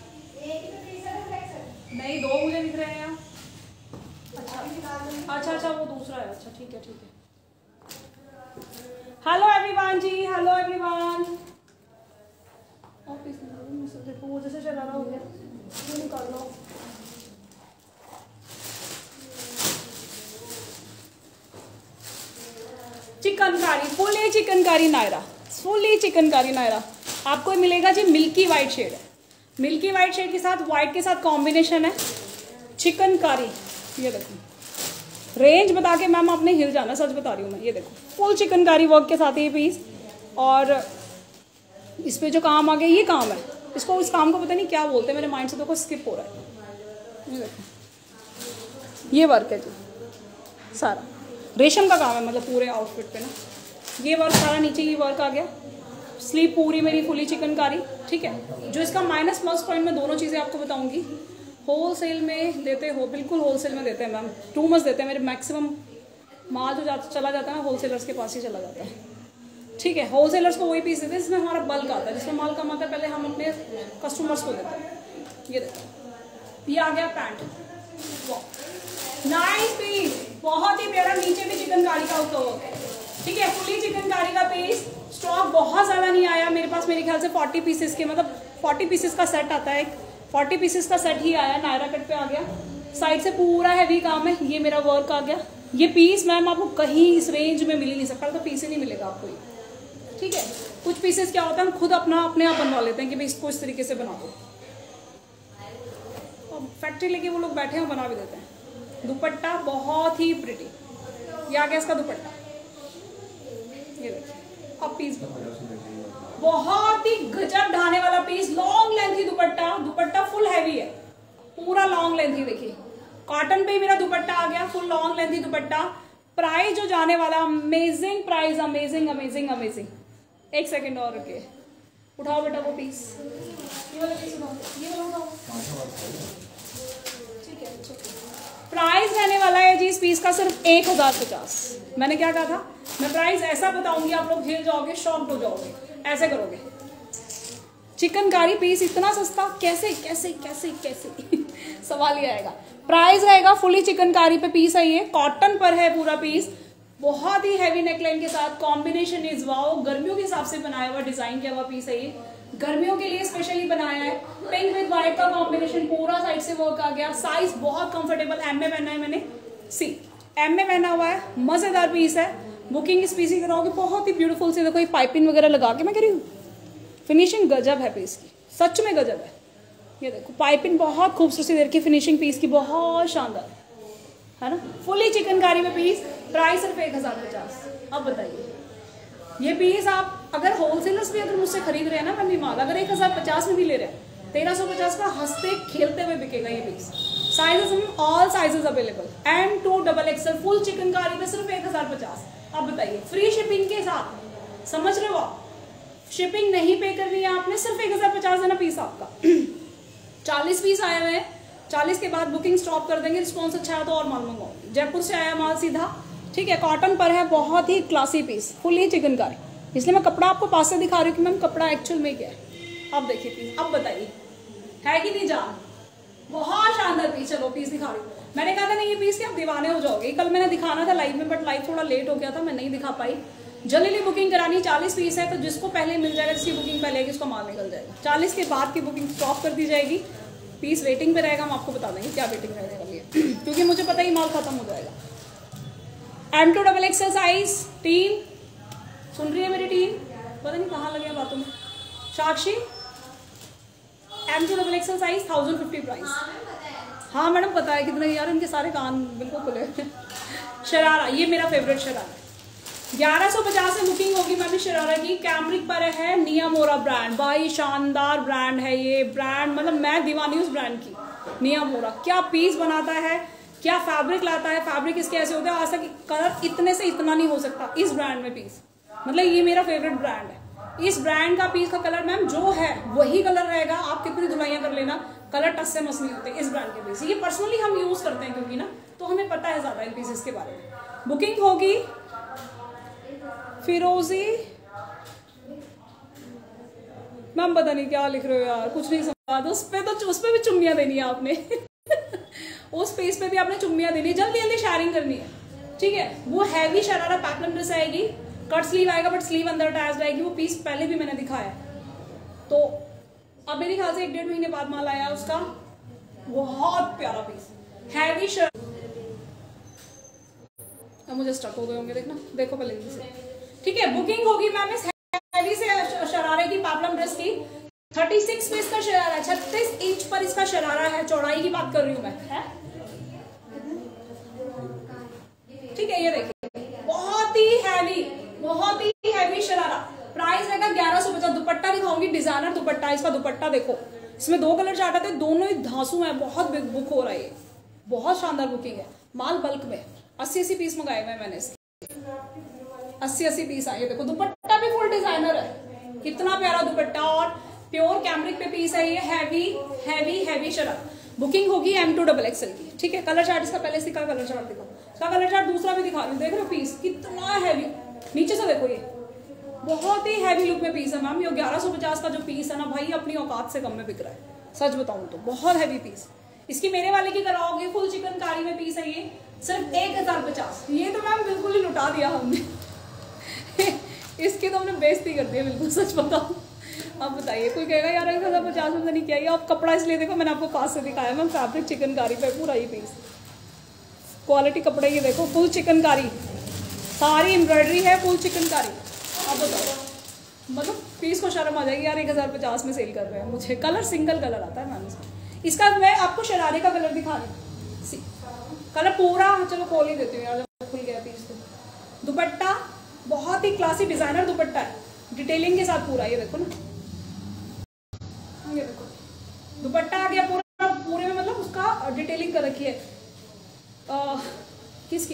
नहीं, दो मुझे दिख रहे हैं यहाँ। अच्छा अच्छा अच्छा वो दूसरा है। अच्छा ठीक है ठीक है। हेलो एवरीवन जी, हेलो एवरीवन। ऑफिस में वो जैसे चला रहा हो गया, क्यों निकाल लो। चिकनकारी, फुली चिकनकारी नायरा, फुली चिकनकारी नायरा आपको मिलेगा जी। मिल्की वाइट शेड है, मिल्की वाइट शेड के साथ वाइट के साथ कॉम्बिनेशन है चिकनकारी। ये देखो रेंज बता के मैम आपने हिल जाना, सच बता रही हूँ मैं। ये देखो फुल चिकनकारी वर्क के साथ ये पीस, और इस पे जो काम आ गया ये काम है, इसको इस काम को पता नहीं क्या बोलते हैं, मेरे माइंड से देखो स्किप हो रहा है। ये देखो ये वर्क है जी, सारा रेशम का काम है, मतलब पूरे आउटफिट पे ना ये वर्क सारा, नीचे ये वर्क आ गया। स्लीव पूरी मेरी फुली चिकनकारी, ठीक है। जो इसका माइनस प्लस पॉइंट में दोनों चीज़ें आपको बताऊंगी। होल सेल में देते हो, बिल्कुल होल सेल में देते हैं मैम, टू मच देते हैं। मेरे मैक्सिमम माल जो जाता चला जाता है ना होल सेलर्स के पास ही चला जाता है, ठीक है। होल सेलर्स को वही पीस देते हैं जिसमें हमारा बल्क आता है, जिसमें माल कम आता है, पहले हम अपने कस्टमर्स को देते हैं। ये देखो ये आ गया पैंट, नाइस पीस, बहुत ही प्यारा। नीचे भी चिकनकारी का होता है, ठीक है। फुली चिकनकारी का पीस, स्टॉक बहुत ज़्यादा नहीं आया मेरे पास, मेरे ख्याल से फोर्टी पीसेस के, मतलब फोर्टी पीसेस का सेट आता है, फोर्टी पीसेस का सेट ही आया। नायरा कट पे आ गया, साइड से पूरा हैवी काम है। ये मेरा वर्क आ गया। ये पीस मैम आपको कहीं इस रेंज में मिल ही नहीं सकता, तो पीस ही नहीं मिलेगा आपको ये, ठीक है। कुछ पीसेस क्या होता है, हम खुद अपना अपने आप बनवा लेते हैं कि भाई इसको इस तरीके से बना दो, और फैक्ट्री लेके वो लोग बैठे हैं बना भी देते हैं। दुपट्टा बहुत ही प्रिटी, ये आ गया इसका दुपट्टा। ये देखिए अब पीस बहुत ही गजब ढाने वाला पीस, लॉन्ग लेंथी दुपट्टा, दुपट्टा फुल हैवी है, पूरा लॉन्ग लेंथी। देखिए कॉटन पे ही मेरा दुपट्टा आ गया, फुल लॉन्ग लेंथी दुपट्टा। प्राइस जो जाने वाला, amazing price, amazing amazing amazing. एक सेकंड और रुकिए, उठाओ बेटा वो पीस, ये वाला पीस उठाओ, ये वाला उठाओ, ठीक है। प्राइस रहने वाला है जी इस पीस का सिर्फ एक हजार पचास। मैंने क्या कहा था, मैं प्राइस ऐसा बताऊंगी आप लोग हिल जाओगे, शॉक्ड हो जाओगे, ऐसे करोगे। चिकनकारी पीस इतना सस्ता कैसे कैसे कैसे कैसे सवाल ही आएगा। प्राइस रहेगा, फुली चिकनकारी पे पीस है, ये कॉटन पर है पूरा पीस, बहुत ही हैवी नेकलाइन के साथ, कॉम्बिनेशन इज वाओ। गर्मियों के हिसाब से बनाया हुआ, डिजाइन किया हुआ पीस है ये, गर्मियों के लिए स्पेशली बनाया है। पिंक विद व्हाइट का कॉम्बिनेशन, पूरा साइड से वर्क आ गया। साइज बहुत कंफर्टेबल, एम में पहना है मैंने, सी एम में पहना हुआ है, मजेदार पीस है। बुकिंग इस पीस की कराओगे, बहुत ही ब्यूटीफुल से देखो ये पाइपिंग वगैरह लगा के, मैं कह रही हूँ फिनिशिंग गजब है पीस की, सच में गजब है। ये देखो पाइपिंग बहुत खूबसूरत सी देर की फिनिशिंग पीस की, बहुत शानदार है ना। फुली चिकनकारी में पीस, प्राइस सिर्फ एक हजार पचास। अब बताइए ये पीस आप अगर होलसेलर्स भी अगर मुझसे खरीद रहे हैं ना मैम, माल अगर एक हजार पचास में भी ले रहे हैं, तेरह सौ पचास का हंसते खेलते हुए बिकेगा ये piece, sizes all sizes available, M to double XL full chikankari पे सिर्फ एक हजार पचास। अब बताइए फ्री शिपिंग के साथ, समझ रहे हो आप, शिपिंग नहीं पे करनी है आपने, सिर्फ एक हजार पचास देना पीस आपका। चालीस पीस आए हुए हैं, चालीस के बाद बुकिंग स्टॉप कर देंगे, रिस्पॉन्स अच्छा है तो और माल मंगवाऊंगी। जयपुर से आया माल सीधा, ठीक है, कॉटन पर है, बहुत ही क्लासी पीस, फुली चिकनकारी, इसलिए मैं कपड़ा आपको पास से दिखा रही हूँ कि मैम कपड़ा एक्चुअल में क्या है। अब देखिए पीस, अब बताइए है कि नहीं जान, बहुत शानदार पीस। चलो पीस दिखा रही हूँ, मैंने कहा था नहीं ये पीस के आप दीवाने हो जाओगे, कल मैंने दिखाना था लाइव में, बट लाइव थोड़ा लेट हो गया था, मैं नहीं दिखा पाई। जल्दी बुकिंग करानी, चालीस पीस है तो जिसको पहले मिल जाएगा, जिसकी बुकिंग पहले आएगी उसका माल निकल जाएगा। चालीस के बाद की बुकिंग स्टॉप कर दी जाएगी, पीस वेटिंग पे रहेगा, हम आपको बता देंगे क्या वेटिंग रहने वाली है, क्योंकि मुझे पता ही माल खत्म हो जाएगा। M to double XL size team, सुन रही है मेरी टीम, पता नहीं कहाँ लगे बातों में। Sakshi M to double XL size thousand fifty price. हाँ मैडम पता है कितने, यार इनके सारे कान बिल्कुल खुले। शरारा, ये मेरा फेवरेट शरारा, ग्यारह सौ पचास में बुकिंग होगी मैम शरारा की। कैमरिक पर है, नियामोरा ब्रांड, भाई शानदार ब्रांड है ये ब्रांड, मतलब मैं दीवानी उस ब्रांड की। नियामोरा क्या पीस बनाता है, क्या फैब्रिक लाता है, फैब्रिक इसके ऐसे होते हैं, आज तक कलर इतने से इतना नहीं हो सकता इस ब्रांड में पीस, मतलब ये मेरा फेवरेट ब्रांड है। इस ब्रांड का पीस का कलर मैम जो है वही कलर रहेगा, आप कितनी धुलाइयां कर लेना, कलर टच से मस नहीं होते इस ब्रांड के पीस। ये पर्सनली हम यूज करते हैं क्योंकि ना, तो हमें पता है ज्यादा इन पीसेस के बारे में। बुकिंग होगी फिरोजी, मैम पता नहीं क्या लिख रहे हो यार, कुछ नहीं समझा। उस पे तो उस पे भी चुम्मियां देनी है आपने उस पेज पे भी आपने चुम्मियां देनी है, जल्दी जल्दी शेयरिंग करनी है, ठीक है। वो हैवी शरारा पैटर्न ड्रेस आएगी, कट स्लीव आएगा बट स्लीव अंदर अटैच आएगी, वो पीस पहले भी मैंने दिखाया। तो अब मेरे ख्याल से एक डेढ़ महीने बाद माल आया उसका, बहुत प्यारा पीस हैवी शर्ट। अब मुझे स्टक हो गए होंगे, देखना देखो पहले से, ठीक है। बुकिंग होगी मैम इस हैवी से शरारे की, पैपलम ड्रेस की, छत्तीस पीस का शरारा है, छत्तीस इंच पर इसका शरारा है, चौड़ाई की बात कर रही हूँ मैं, है? ठीक है, ये देखिए बहुत ही हैवी, बहुत ही हैवी शरारा, प्राइस रहेगा ग्यारह सौ पचास। दुपट्टा दिखाऊंगी, डिजाइनर दुपट्टा, इसका दुपट्टा देखो, इसमें दो कलर चार्ट आते हैं, दोनों ही धांसू है, बहुत बिग बुक हो रहा है, बहुत शानदार बुकिंग है। माल बल्क में अस्सी अस्सी पीस मंगाए हुए मैंने, अस्सी अस्सी पीस आए। देखो दुपट्टा भी फुल डिजाइनर है, कितना प्यारा दुपट्टा, और प्योर कैमरिक पे पीस है ये, heavy heavy heavy sharara. Booking होगी एम टू डबल एक्सएल की, ठीक है। कलर चार्ट इसका पहले से का कलर चार्ट देखो, इसका कलर चार्ट दूसरा भी दिखा रही हूँ, देख रहे हो पीस कितना हैवी, नीचे से देखो, ये बहुत ही हैवी लुक में पीस है मैम। ये ग्यारह सौ पचास का जो पीस है ना भाई, अपनी औकात से कम में बिक रहा है, सच बताऊं तो बहुत हैवी पीस। इसकी मेरे वाले की कराओगे, फुल चिकनकारी में पीस है ये, सिर्फ एक हजार पचास। ये तो मैम बिल्कुल ही लुटा दिया हमने इसकी तो हमने बेइज्जती कर दी है बिल्कुल, सच बताऊं। अब बताइए, कोई कहेगा यार एक हजार पचास में नहीं किया, ये आप कपड़ा इसलिए देखो, मैंने आपको पास से दिखाया मैम, फैब्रिक चिकनकारी पे पूरा ये पीस, क्वालिटी कपड़े ये देखो, फुल चिकनकारी, सारी एम्ब्रॉयडरी है, फुल चिकनकारी। अब बताओ, मतलब पीस को शर्म आ जाएगी यार, एक हजार पचास में सेल कर रहे हैं मुझे। कलर सिंगल कलर आता है मैम इसका। इसका मैं आपको शरारे का कलर दिखा रही हूँ, कलर पूरा, चलो खोल ही देती हूँ यार, खुल गया पीस तो। दुपट्टा बहुत ही क्लासी डिजाइनर दुपट्टा है, डिटेलिंग के साथ पूरा, ये देखो ना, ये देखो दुपट्टा आ गया पूरा, पूरे में मतलब उसका डिटेलिंग कर रखी है। आ, किसकी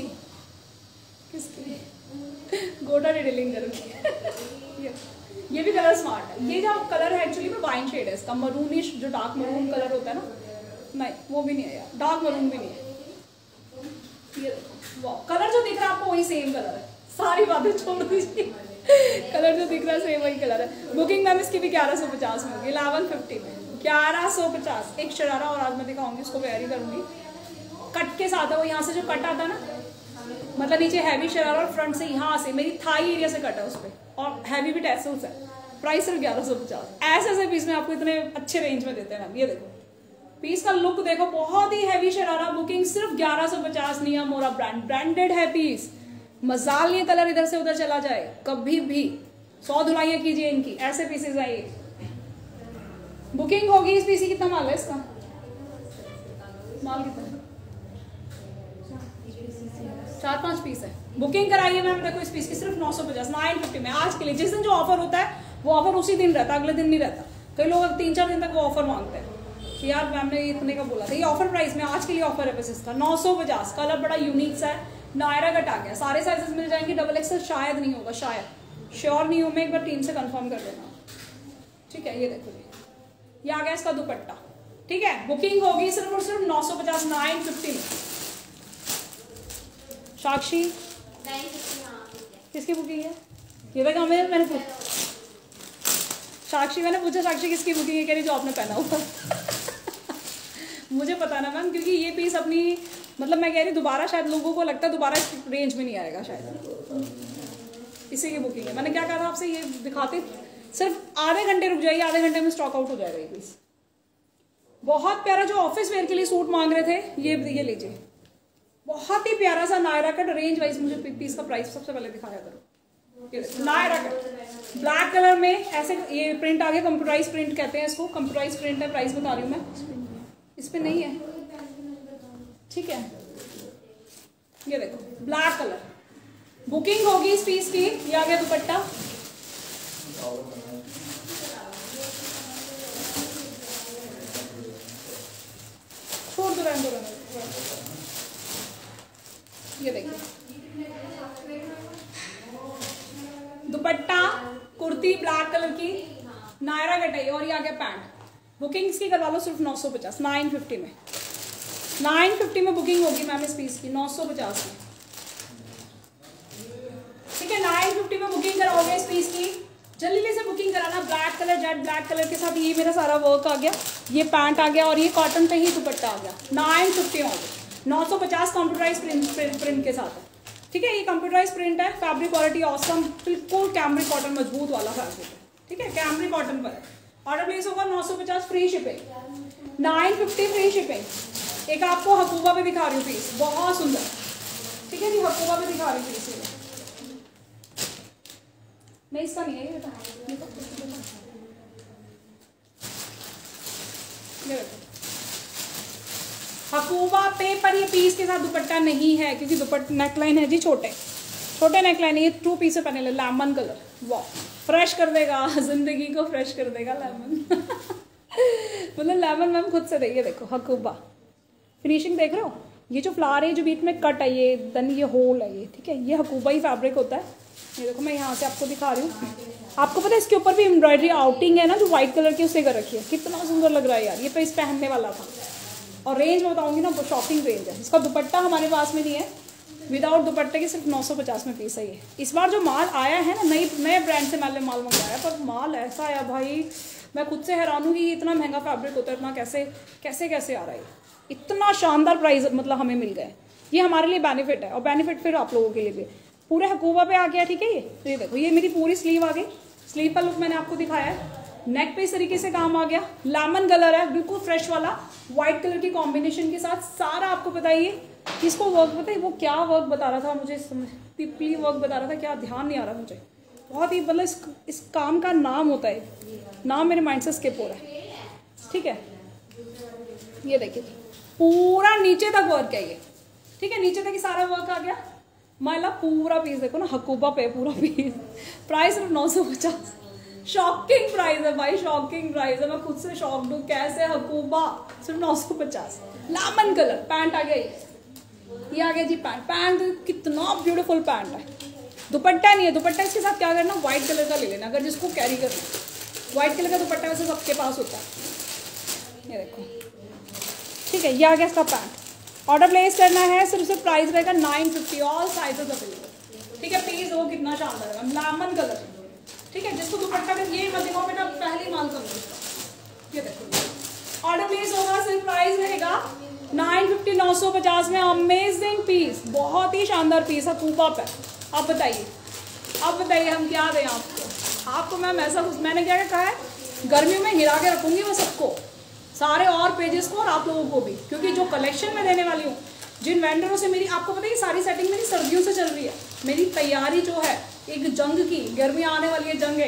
किसकी गोटा डिटेलिंग कर रखी है ये, ये भी कलर स्मार्ट है। ये जो कलर है एक्चुअली में वाइन शेड है इसका, मरूनिश, जो डार्क मरून कलर होता है ना, नहीं वो भी नहीं है यार, डार्क मरून भी नहीं है। ये देखो वाह, कलर जो दिख रहा है आपको वही सेम कलर है, सारी बातें छोड़ दीजिए, कलर जो दिख रहा है सेम वही कलर है। बुकिंग मैम इसकी भी ग्यारह सौ पचास में होगी, इलेवन फिफ्टी में ग्यारह सौ पचास। एक शरारा और आज मैं दिखाऊंगी, उसको वेरी करूंगी, कट के साथ है वो, यहाँ से जो कट आता है ना, मतलब नीचे हैवी शरारा और फ्रंट से यहाँ से मेरी थाई एरिया से कट है उस पर, और हैवी भी टैसल्स है। प्राइस सिर्फ ग्यारह सौ पचास। ऐसे ऐसे पीस में आपको इतने अच्छे रेंज में देते हैं मैम। ये देखो पीस का लुक देखो, बहुत ही हैवी शरारा। बुकिंग सिर्फ ग्यारह सौ पचास। नियामोरा ब्रांड, ब्रांडेड है पीस, मजाल नहीं कलर इधर से उधर चला जाए कभी भी। सौ धुलाइयां कीजिए इनकी, ऐसे पीसेज आइए। बुकिंग होगी इस पीसी, कितना माल है इसका, माल कितना, चार पांच पीस है। बुकिंग कराइए मैम, देखो इस पीस की सिर्फ नौ सौ पचास, नाइन फिफ्टी में आज के लिए। जिस दिन जो ऑफर होता है वो ऑफर उसी दिन रहता है, अगले दिन नहीं रहता। कई लोग तीन चार दिन तक वो ऑफर मांगते हैं, कि यार मैम ने इतने का बोला था। ये ऑफर प्राइस में आज के लिए ऑफर है बस इसका, नौ सौ पचास। कलर बड़ा यूनिक सा है, नायरा कट आ गया। सारे साइजेस मिल जाएंगे, डबल एक्सएल शायद नहीं होगा, शायद श्योर नहीं हूँ मैं, एक बार टीम से कंफर्म कर देना, ठीक है। ये देखो ये आ गया इसका दुपट्टा, ठीक है। बुकिंग होगी सिर्फ और सिर्फ नौ सौ पचास, नाइन फिफ्टी में। साक्षी किसकी बुकिंग है? ये तक हमें मैंने पूछा साक्षी, मैंने पूछा साक्षी किसकी बुकिंग है, कह रही जो आपने पहना हुआ। मुझे पता ना मैम, क्योंकि ये पीस अपनी मतलब मैं कह रही दोबारा शायद लोगों को लगता है दोबारा इस रेंज में नहीं आएगा शायद, इसी की बुकिंग है। मैंने क्या कहा था आपसे, ये दिखाते सिर्फ आधे घंटे रुक जाइए, आधे घंटे में स्टॉक आउट हो जाएगा ये पीस। बहुत प्यारा, जो ऑफिस वेयर के लिए सूट मांग रहे थे ये ये लीजिए, बहुत ही प्यारा सा नायरा कट। रेंज वाइज मुझे पीस का प्राइस सबसे पहले दिखाया करो। नायरा कट ब्लैक कलर में ऐसे ये प्रिंट आ गया, कंप्यूटराइज प्रिंट कहते हैं इसको, कंप्यूटराइज प्रिंट है। प्राइस बता रही हूँ मैं, इस पे नहीं है, ठीक है। ये देखो ब्लैक कलर, बुकिंग होगी इस पीस की। ये आ गया दुपट्टा, छोड़ दो रहने दो। ये देखिए दुपट्टा, कुर्ती ब्लैक कलर की, नायरा कट है, और ये आ गया पैंट। बुकिंग्स की करवा लो सिर्फ नौ सौ पचास, नाइन फिफ्टी में। नाइन फिफ्टी में बुकिंग होगी मैम इस पीस की, नौ सौ पचास में, ठीक है। नाइन फिफ्टी में बुकिंग कराओगे इस पीस की, जल्दी से बुकिंग कराना। Black colour, jet black colour के साथ ये मेरा सारा वर्क आ गया, ये पैंट आ गया और ये कॉटन पे ही दुपट्टा आ गया। नाइन फिफ्टी में हो गया, नौ सौ पचास कंप्यूटराइज प्रिंट, प्रिंट प्रिंट के साथ है, ठीक है। ये कंप्यूटराइज प्रिंट है, फैब्रिक क्वालिटी ऑसम, बिल्कुल कैमरिक कॉटन मजबूत वाला फैब्रिक है, ठीक है। कैमरिक कॉटन पर ऑर्डर प्लेस होगा नौ सौ पचास, free shipping, nine fifty free shipping. एक आपको हकूबा पे दिखा रही हूँ पीस, बहुत सुंदर, ठीक है जी। हकूबा पे दिखा रही हूँ पीस, नहीं इसका नहीं है ये बेटा, ये देखो हकूबा पे, पर ये पीस के साथ दुपट्टा नहीं है क्योंकि दुपट्टा नेकलाइन है जी, छोटे छोटे नेकलाइन है। ये टू पीस पहने ले, लेमन कलर, वाह फ्रेश कर देगा जिंदगी को, फ्रेश कर देगा लेमन। मतलब लेमन मैम खुद से देखिए, देखो हकूबा फिनिशिंग देख रहे हो, ये जो फ्लावर है जो बीच में कट है ये, देन ये होल है ये, ठीक है। ये हकूबा ही फैब्रिक होता है। ये देखो मैं यहाँ से आपको दिखा रही हूँ, आपको पता है इसके ऊपर भी एम्ब्रॉयडरी आउटिंग है ना जो व्हाइट कलर की, उससे कर रखी है। कितना सुंदर लग रहा है यार, ये पीस पहनने वाला था। और रेंज में बताऊंगी ना, शॉपिंग रेंज है। इसका दुपट्टा हमारे पास में नहीं है, विदाउट दुपट्टे की सिर्फ नौ सौ पचास में पीस है ये। इस बार जो माल आया है ना, नई नए ब्रांड से मैंने माल मंगाया, पर माल ऐसा आया भाई, मैं खुद से हैरान हूँ कि इतना महंगा फैब्रिक होता है, इतना कैसे कैसे कैसे आ रहा है, इतना शानदार प्राइस मतलब हमें मिल गए। ये हमारे लिए बेनिफिट है, और बेनिफिट फिर आप लोगों के लिए भी। पूरे हकूबा पे आ गया, ठीक है। ये तो ये देखो, ये मेरी पूरी स्लीव आ गई, स्लीव का लुक मैंने आपको दिखाया है। नेक पे इस तरीके से काम आ गया, लेमन कलर है, बिल्कुल फ्रेश वाला, व्हाइट कलर की कॉम्बिनेशन के साथ। सारा आपको बताइए किसको वर्क पता है, वो क्या वर्क बता रहा था मुझे, पिपली वर्क बता रहा था, क्या ध्यान नहीं आ रहा मुझे। बहुत ही मतलब इस, इस काम का नाम होता है, नाम मेरे माइंड से स्किप हो रहा है, ठीक है। ये देखिए पूरा नीचे तक वर्क है ये, ठीक है। नीचे तक ही सारा वर्क आ गया। माला पूरा पीस देखो ना, हकूबा पे पूरा पीस। प्राइस सिर्फ नौ सौ पचास, शॉकिंग प्राइस है भाई, शॉकिंग प्राइस है। मैं खुद से शॉक्ड हूँ, कैसे हकूबा सिर्फ नौ सौ पचास। लेमन कलर पैंट आ गया, ये आ गया जी पैंट। पैंट कितना ब्यूटीफुल पैंट है, दुपट्टा नहीं है। दुपट्टा इसके साथ क्या करना, व्हाइट कलर का ले लेना अगर जिसको कैरी करना। व्हाइट कलर का दुपट्टा वैसे सबके पास होता है, ये देखो, ठीक है। ये आ गया इसका पैंट। ऑर्डर प्लेस करना है, सिर्फ सिर्फ प्राइस रहेगा nine fifty, all sizes available, ठीक है। पीस वो कितना शानदार है, लेमन कलर, ठीक है। जिसको दुपट्टा में ये मत दिखाओ बेटा, पहली माल कर लो इसका। ये देखो ऑर्डर प्लेस होगा, सिर्फ प्राइस रहेगा नाइन फिफ्टी, नौ सौ पचास में। अमेजिंग पीस, बहुत ही शानदार पीस है कूपा पे। अब बताइए, अब बताइए हम क्या दें आपको। आपको मैम ऐसा कुछ मैंने क्या कहा है, गर्मियों में हिला के रखूंगी वो सबको, सारे और पेजेस को और आप लोगों को भी, क्योंकि जो कलेक्शन में देने वाली हूँ, जिन वेंडरों से मेरी, आपको पता है सारी सेटिंग मेरी सर्दियों से चल रही है। मेरी तैयारी जो है एक जंग की, गर्मियाँ आने वाली है, जंग है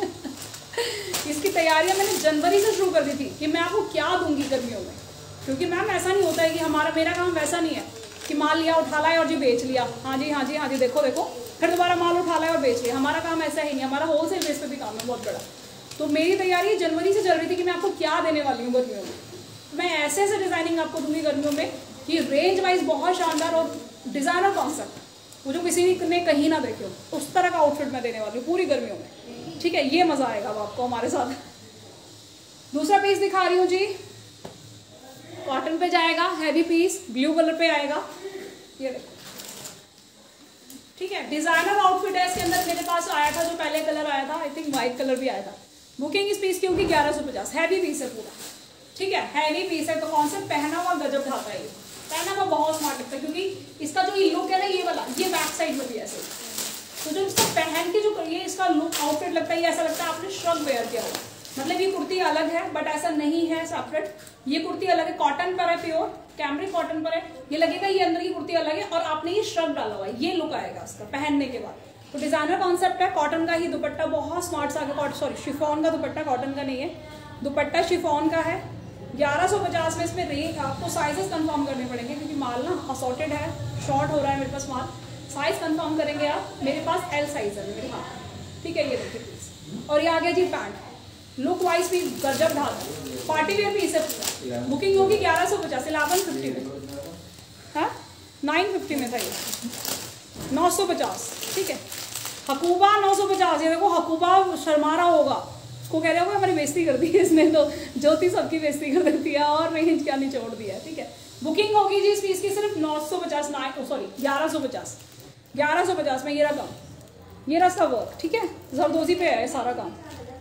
इसकी तैयारियां मैंने जनवरी से शुरू कर दी थी कि मैं आपको क्या दूंगी गर्मियों में। क्योंकि मैम ऐसा नहीं होता है कि हमारा मेरा काम वैसा नहीं है कि माल लिया उठा लाया और जी बेच लिया, हाँ जी हाँ जी हाँ जी देखो देखो, फिर दोबारा माल उठा लाया और बेच लिया। हमारा काम ऐसा ही नहीं, हमारा होलसेल बेस पे भी काम है बहुत बड़ा। तो मेरी तैयारी जनवरी से चल रही थी कि मैं आपको क्या देने वाली हूँ गर्मियों में। मैं ऐसे ऐसे डिजाइनिंग आपको दूंगी गर्मियों में कि रेंज वाइज बहुत शानदार और डिजाइनर कॉन्सेप्ट, वो जो किसी ने कहीं ना देखे हो, उस तरह का आउटफिट मैं देने वाली हूँ पूरी गर्मियों में। ठीक है, ये मजा आएगा अब आपको हमारे साथ। दूसरा पीस दिखा रही हूँ जी, कॉटन पे जाएगा, हैवी पीस, ब्लू कलर पे आएगा, ये देखो। ठीक है, डिजाइनर आउटफिट है इसके अंदर। मेरे पास आया था जो पहले कलर आया था, आई थिंक व्हाइट कलर भी आया था। बुकिंग इस पीस की होगी ग्यारह सौ पचास। हैवी पीस है पूरा, ठीक है, हैवी पीस है। तो कॉन्सेप्ट पहना हुआ गजब ढाता है, ये पहना हुआ बहुत स्मार्ट लगता है, क्योंकि इसका जो ये लुक है ना, ये वाला, ये बैक साइड में भी ऐसे, तो जो इसका पहन के जो ये इसका लुक आउटफिट लगता है, ये ऐसा लगता है आपने श्रग वेयर किया हुआ। मतलब ये कुर्ती अलग है, बट ऐसा नहीं है सेपरेट, ये कुर्ती अलग है, कॉटन पर है, प्योर कैमरिक कॉटन पर है, ये लगेगा ये अंदर की कुर्ती अलग है, और आपने ये श्रग डाला हुआ है, ये लुक आएगा इसका पहनने के बाद। तो डिजाइनर कॉन्सेप्ट है, कॉटन का ही दुपट्टा, बहुत स्मार्ट सा आगे, सॉरी शिफॉन का दुपट्टा, कॉटन का नहीं है, दुपट्टा शिफॉन का है। ग्यारह सौ पचास में इसमें रेंज आपको साइजेस कंफर्म करने पड़ेंगे, क्योंकि माल ना असॉर्टेड है, शॉर्ट हो रहा है मेरे पास माल। साइज कंफर्म करेंगे आप, मेरे पास एल साइज है मेरे हाथ। ठीक है, ये देखिए पीस, और ये आ गया जी पैंट, लुक वाइज भी गजब ढाल, पार्टी वेयर पीस है। बुकिंग होगी ग्यारह सौ पचास, इलेवन फिफ्टी में, हाँ नाइन फिफ्टी में था ये, नौ सौ पचास। ठीक है, हकूबा नौ सौ पचास। ये देखो हकूबा शर्मा रहा होगा, उसको कह रहे होगा हमारी बेइज्जती कर दी है इसने, तो ज्योति सबकी बेइज्जती कर देती है और रेंज क्या निचोड़ दिया है। ठीक है, बुकिंग होगी जी इस पीस की सिर्फ नौ सौ पचास, नाइन सॉरी ग्यारह सौ पचास, ग्यारह सौ पचास में। ये रहा काम, ये रहा इसका वर्क। ठीक है, जरदोजी पे है सारा काम।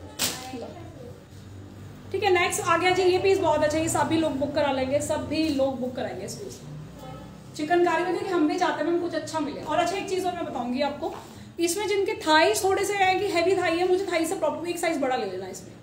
ठीक है, नेक्स्ट आ गया जी, ये पीस बहुत अच्छा है, ये सभी लोग बुक करा लेंगे, सभी लोग बुक कराएंगे इस पीस। चिकनकारी में देखिए हम भी चाहते हैं कुछ अच्छा मिले। और अच्छा एक चीज और मैं बताऊंगी आपको, इसमें जिनके थाईस थोड़े से आएंगे, हैवी थाई है, मुझे थाई से प्रॉब्लम, एक साइज बड़ा ले लेना इसमें।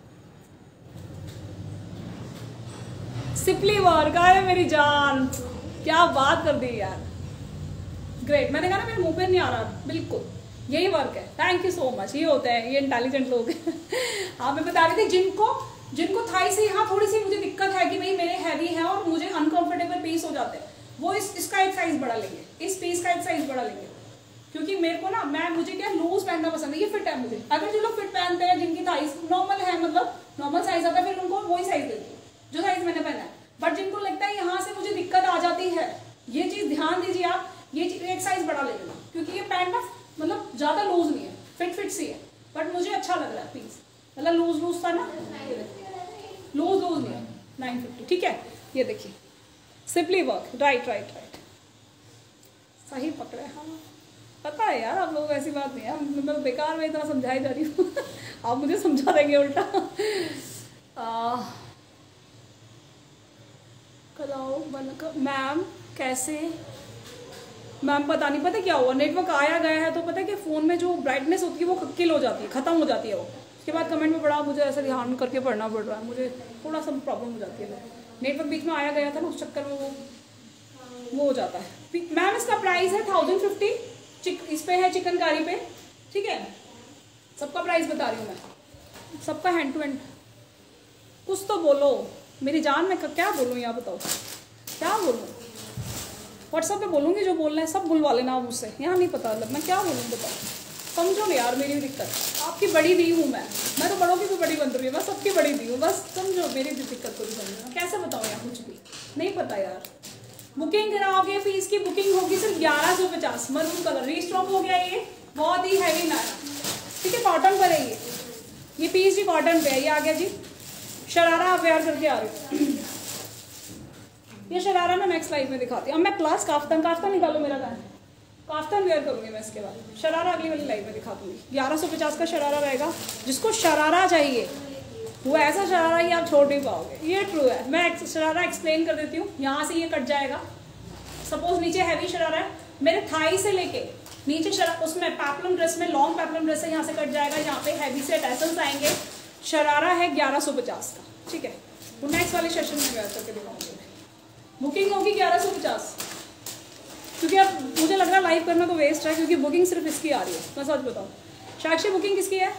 सिंपली वर्क, अरे मेरी जान क्या बात कर दी यार, ग्रेट। मैंने कहा ना मेरे मुंह पे नहीं आ रहा, बिल्कुल यही वर्क है। थैंक यू सो मच, ये होता है, ये इंटेलिजेंट लोग हाँ मैं बता रही थी, जिनको जिनको थाई से यहाँ थोड़ी सी मुझे दिक्कत है कि भाई मेरे हैवी है और मुझे अनकंफर्टेबल पीस हो जाते हैं, वो इस इसका एक साइज बड़ा लेंगे, इस पीस का एक साइज बड़ा लेंगे, क्योंकि मेरे को ना, मैं मुझे क्या लूज पहनना पसंद है, ये फिट है मुझे। अगर जो लोग फिट पहनते हैं, जिनकी थाइस नॉर्मल है, मतलब नॉर्मल साइज आता है, फिर उनको वही साइज देती है जो साइज मैंने पहना है। बट जिनको लगता है यहाँ से मुझे दिक्कत आ जाती है, ये चीज ध्यान दीजिए आप, ये चीज एक साइज बड़ा ले लेना, क्योंकि ये पैंट ना मतलब ज्यादा लूज नहीं है, फिट फिट सी है, बट मुझे अच्छा लग रहा है पीस, मतलब लूज लूज था ना, लूज लूज नहीं है, नाइन फिफ्टी। ठीक है, ये देखिए simply work, right right right, सही पकड़े। हाँ पता है यार, आप लोग ऐसी बात नहीं है, मैं बेकार में इतना समझाई जा रही हूँ आप मुझे समझा देंगे उल्टा। कलाओ मैम कैसे, मैम पता नहीं, पता क्या हुआ, नेटवर्क आया गया है, तो पता है कि फ़ोन में जो ब्राइटनेस होती है वो किल हो जाती है, ख़त्म हो जाती है वो। उसके बाद कमेंट में पढ़ा, मुझे ऐसा ध्यान करके पढ़ना पड़ रहा है, मुझे थोड़ा सा प्रॉब्लम हो जाती है, नेटवर्क बीच में आया गया था ना, उस चक्कर में वो वो हो जाता है। मैम इसका प्राइस है थाउजेंड फिफ्टी, चिक इस पे है चिकनकारी पे। ठीक है, सबका प्राइस बता रही हूँ मैं, सबका हैंड टू हैंड। कुछ तो बोलो मेरी जान, में क्या बोलूँ यहाँ बताओ, क्या बोलूँ, व्हाट्सएप पे बोलूँगी जो बोलना है, सब बुलवा लेना आप मुझसे, यहाँ नहीं पता मतलब मैं क्या बोलूँ बताओ, समझो ना यार मेरी दिक्कत, आपकी बड़ी दी हूँ मैं मैं तो बड़ों की भी बड़ी बन रही हूँ, मैं सबकी बड़ी दी हूँ, बस समझो मेरी भी दिक्कत को भी समझो, कैसे बताओ यार, कुछ भी नहीं पता यार। बुकिंग कराओगे, फीस की बुकिंग होगी सिर्फ ग्यारह सौ पचास, मरून कलर रीस्टॉक हो गया, ये बहुत ही हैवी नारा। ठीक है, कॉटन पर है ये ये पीस जी कॉटन पे है। ये आ गया जी शरारा, आप वेयर करके आ रहे हो ये शरारा मैं नेक्स्ट लाइव में दिखाती हूँ। अब मैं क्लास काफ्तान काफ्तान निकालो मेरा गाना, काफ्तान वेयर करूँगी मैं इसके बाद, शरारा अगली वाली लाइव में दिखा दूँगी। ग्यारह सौ पचास का शरारा रहेगा, जिसको शरारा चाहिए वो ऐसा शरारा ही आप छोड़ नहीं पाओगे, ये ट्रू है। मैं शरारा एक्सप्लेन कर देती हूँ, यहाँ से ये कट जाएगा, सपोज नीचे हैवी शरारा है, मेरे थाई से लेके नीचे शरारा, उसमें पैपलम ड्रेस में लॉन्ग पैपलम ड्रेस है, यहाँ से कट जाएगा, यहाँ पे हैवी से टैसल्स आएंगे, शरारा है ग्यारह सौ पचास का। ठीक है, वो नेक्स्ट वाले सेशन में वेयर करके दिखाऊंगी। बुकिंग होगी ग्यारह सौ पचास, क्योंकि अब मुझे लग रहा है लाइव करना तो वेस्ट है, क्योंकि बुकिंग सिर्फ इसकी आ रही है, मैं सच बताऊँ। साक्षी बुकिंग किसकी है,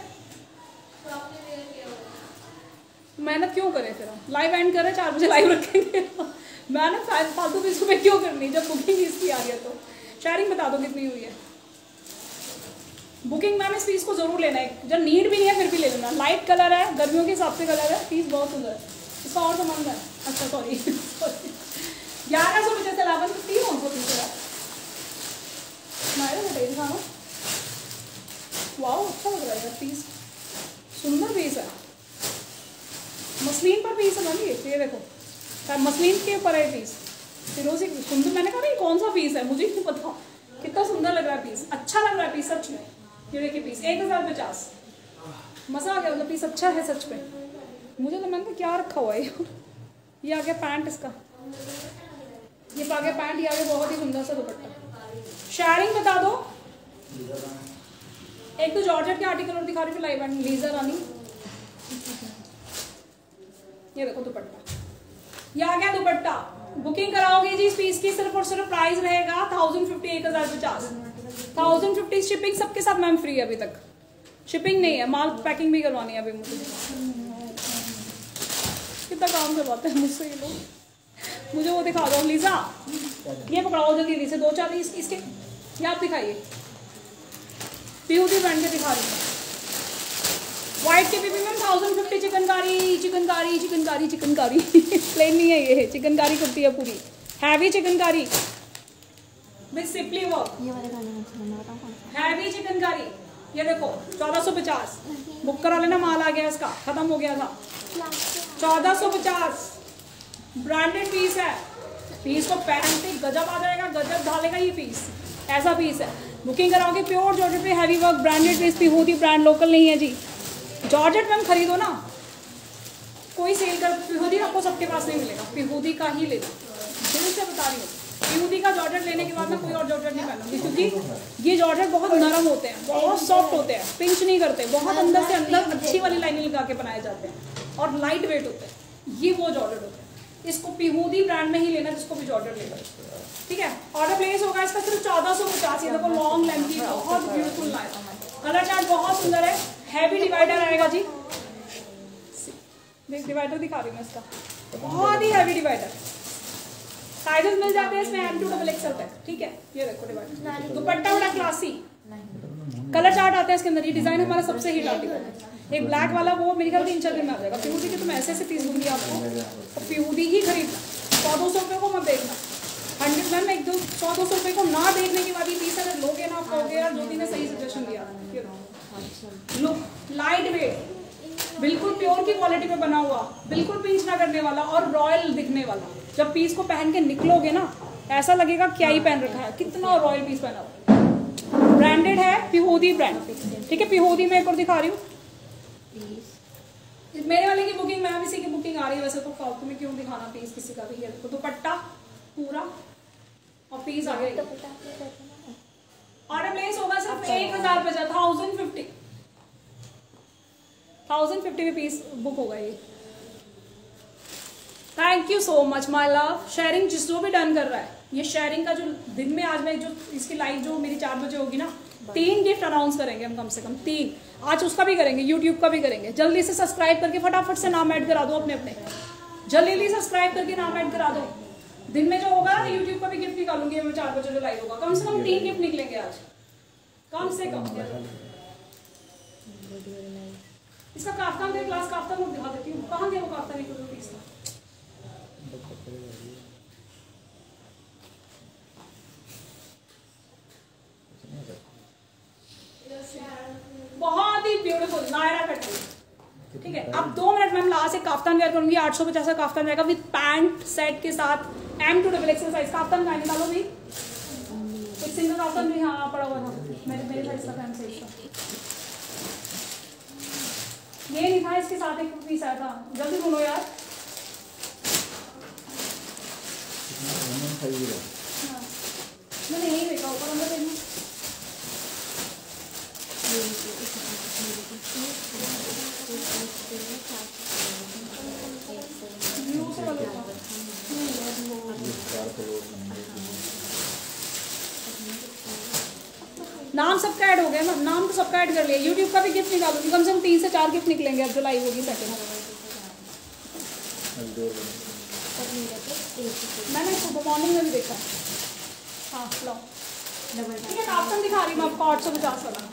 मेहनत क्यों करें फिर हम, लाइव एंड करें, चार बजे लाइव रखेंगे मेहनत फालतू बीस रुपये क्यों करनी जब बुकिंग इसकी आ रही है। तो शेयरिंग बता दो कितनी हुई है बुकिंग। मैम इस पीस को जरूर लेना है, जब नीड भी नहीं है फिर भी ले लेना, लाइट कलर है, गर्मियों के हिसाब से कलर है, पीस बहुत सुंदर है। इसका और तो महंगा है। अच्छा सॉरी ग्यारह सौ पचास अलावन फिफ्टी कौन सा पीस है मायरा बेटा दिखाना। वाह अच्छा लग रहा है यार पीस, सुंदर पीस है, मसलिन पर पीस है ना ये देखो, मसलिन के ऊपर है पीस फिरोजी सुंदर। मैंने कहा कौन सा पीस है, मुझे नहीं पता, कितना सुंदर लग रहा है पीस, अच्छा लग रहा है पीस सच में। ये देखिए पीस एक हजार पचास, मजा आ गया, मतलब पीस अच्छा है सच में। मुझे तो मैंने क्या रखा हुआ है ये आ गया पैंट इसका, ये आ गया पैंट, ये आ गया बहुत ही सुंदर सा दुपट्टा। शेयरिंग बता दो, एक तो जॉर्जेट के आर्टिकल और दिखा रही थी लाइव एंड लीजा रानी। ये देखो दुपट्टा, ये आ गया दुपट्टा। बुकिंग कराओगे जी इस पीस की सिर्फ और सिर्फ प्राइस रहेगा थाउजेंड फिफ्टी, एक हजार पचास, थाउजेंड फिफ्टी। शिपिंग सबके साथ मैम फ्री है, अभी तक शिपिंग नहीं है, माल पैकिंग भी करवानी है अभी मुझे। कितना काम करवाते हैं मुझसे ये लोग। मुझे वो दिखा दो लीजा, ये पकड़ाओ जल्दी जल्दी से, दो चार इस, इसके ये आप दिखाइए, पीयूटी ब्रांड के दिखा रही हूँ। व्हाइट के पीपी में thousand fifty, chikankari chikankari chikankari chikankari plain नहीं है ये, चिकनकारी कुर्ती है पूरी, heavy chikankari with simply work, ये वाले गाने में सुनना बताऊं कौन सा? हैवी चिकनकारी। ये देखो चौदह सौ पचास, बुक करा लेना, माल आ गया इसका, खत्म हो गया था। चौदह सौ पचास ब्रांडेड पीस है, पीस को पहनते गजब आ जाएगा, गजब ढालेगा ये पीस, ऐसा पीस है। बुकिंग कराओगे प्योर जॉर्जेट पे हैवी वर्क ब्रांडेड पीस, पीहूदी ब्रांड, लोकल नहीं है जी। जॉर्जेट में हम खरीदो ना, कोई सेल कर पीहूदी आपको सबके पास नहीं मिलेगा, पीहूदी का ही लेना, दिल से बता रही हूँ। पीहूदी का जॉर्जेट लेने के बाद मैं कोई और जॉर्जेट नहीं पहनूंगी, क्योंकि ये जॉर्जेट बहुत नरम होते हैं, बहुत सॉफ्ट होते हैं, पिंच नहीं करते, बहुत अंदर से अंदर अच्छी वाली लाइनिंग लगा के बनाए जाते हैं और लाइट वेट होते हैं, ये वो जॉर्जेट होते हैं। इसको पीहूदी ब्रांड में ही लेना जिसको भी जॉर्जेट लेना, ठीक है। ऑर्डर प्लेस होगा इसका सिर्फ चौदह सौ पचास। ये देखो लॉन्ग लेंथी, बहुत ब्यूटीफुल लाइट, कलर चार्ट बहुत सुंदर है, हैवी डिवाइडर आएगा जी, देख डिवाइडर दिखा रही हूँ मैं इसका, बहुत ही हैवी डिवाइडर। साइजेस मिल जाते हैं इसमें एम टू डबल एक्सएल तक, ठीक है। ये देखो डिवाइडर, दुपट्टा बड़ा क्लासी, कलर चार्ट आता है इसके अंदर। ये डिजाइन हमारा सबसे हिट आर्टिकल है, एक ब्लैक वाला वो मेरे ख्याल तीन चार दिन में आ जाएगा। पीहूदी के तो मैं ऐसे ऐसे पीस दूंगी आपको, और पीहूदी ही खरीदना, सौ दो सौ रुपये को मत देखना, हंड्रेड मैम एक दो सौ दो सौ रुपये को ना देखने के बाद ये पीस अगर लोगे ना, आप कहोगे यार ज्योति ने सही सजेशन दिया। लुक लाइट वेट, बिल्कुल प्योर की क्वालिटी पे बना हुआ, बिल्कुल पिंच ना करने वाला और रॉयल दिखने वाला। जब पीस को पहन के निकलोगे ना, ऐसा लगेगा क्या ही पहन रखा है, कितना रॉयल पीस पहना हुआ। ब्रांडेड है, पीहूदी ब्रांड, ठीक है। पीहूदी में एक और दिखा रही हूँ, मेरे वाले की बुकिंग, मैम इसी की बुकिंग आ रही है, वैसे तो फालतू में क्यों दिखाना पीस किसी का भी है। तो दुपट्टा पूरा और पीस आ गया। ऑर्डर प्लेस होगा सिर्फ एक हजार पचास, थाउजेंड फिफ्टी, थाउजेंड फिफ्टी में पीस बुक होगा ये। Thank you so much my love. Sharing जिस जो भी डन कर रहा है, ये शेयरिंग का जो दिन में आज मैं जो इसकी लाइव जो मेरी चार बजे होगी ना, तीन गिफ्ट अनाउंस करेंगे हम, कम से कम तीन। आज उसका भी करेंगे, यूट्यूब का भी करेंगे। जल्दी से सब्सक्राइब करके फटाफट से नाम ऐड करा दो अपने अपने, जल्दी जल्दी सब्सक्राइब करके नाम ऐड करा दो। दिन में जो होगा यूट्यूब का भी गिफ्ट निकालूंगी मैं, चार बजे जो लाइव होगा, कम से कम तीन गिफ्ट निकलेंगे आज, कम से कम। इसका काफ्तान देख, क्लास काफ्तान को दिखा देती हूँ, कहाँ गया वो काफ्तान एक दो पीस का। बहुत ही ब्यूटीफुल नायरा कटरी, ठीक है। अब दो मिनट में लास्ट एक काफ्तान वेयर करूंगी, आठ सौ पचास का काफ्तान रहेगा विद पैंट सेट के साथ, M to double XL size. Kaftan का निकालो भी, एक सिंगल काफ्तान भी हाँ पड़ा हुआ था मेरे मेरे साइज का, पैंट साइज का ये नहीं था, इसके साथ एक पीस आया था। जल्दी बोलो यार, हाँ मैंने यही देखा ऊपर अंदर देखना। नाम सबका ऐड हो गया ना, नाम तो सबका ऐड कर लिया। यूट्यूब का भी गिफ्ट निकालूंगी, कम से कम तीन से चार गिफ्ट निकलेंगे अब जो लाइव होगी सेकंड। मैंने सुबह मॉर्निंग में भी देखा, हाँ लो ठीक है। काफ्तान दिखा रही हूँ मैं आपको आठ सौ पचास वाला।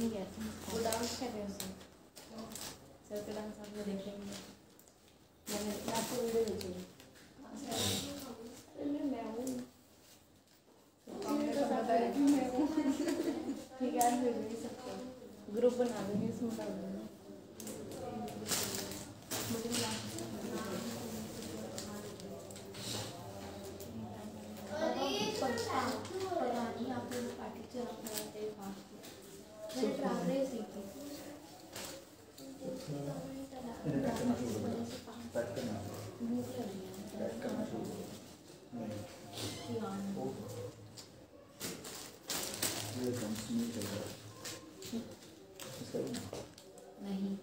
नहीं कहते वो डांस कर रहे हैं सर का डांस आप लोग देखेंगे मैंने आपको वीडियो भेजी मैं हूँ ठीक है भेज भी सकते हो ग्रुप बना देंगे इसमें कर देंगे नहीं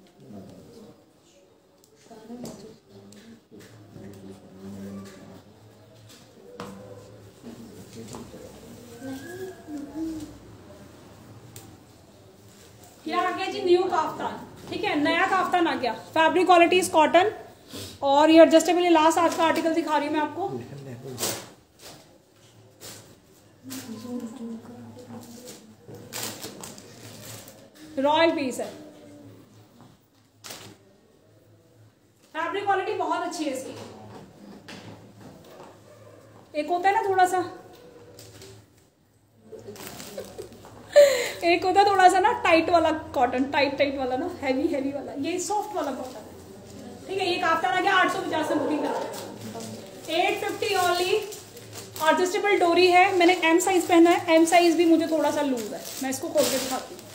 ये आ गया जी न्यू काफ्तान। ठीक है, नया काफ्तान आ गया। फैब्रिक क्वालिटी इज कॉटन और ये एडजस्टेबल लास्ट आज का आर्टिकल दिखा रही हूँ मैं आपको। रॉयल पीस है, फैब्रिक क्वालिटी बहुत अच्छी है इसकी। एक होता है ना थोड़ा सा एक होता है थोड़ा सा ना टाइट वाला कॉटन, टाइट टाइट वाला ना, हैवी हैवी वाला, ये सॉफ्ट वाला कॉटन है। ठीक है, ये काफ्तान आ गया आठ सौ पचास में बुकिंग करा, एट फिफ्टी ओनली। एडजस्टेबल डोरी है, मैंने एम साइज पहना है, एम साइज भी मुझे थोड़ा सा लूज है, मैं इसको खोल के दिखाती हूँ।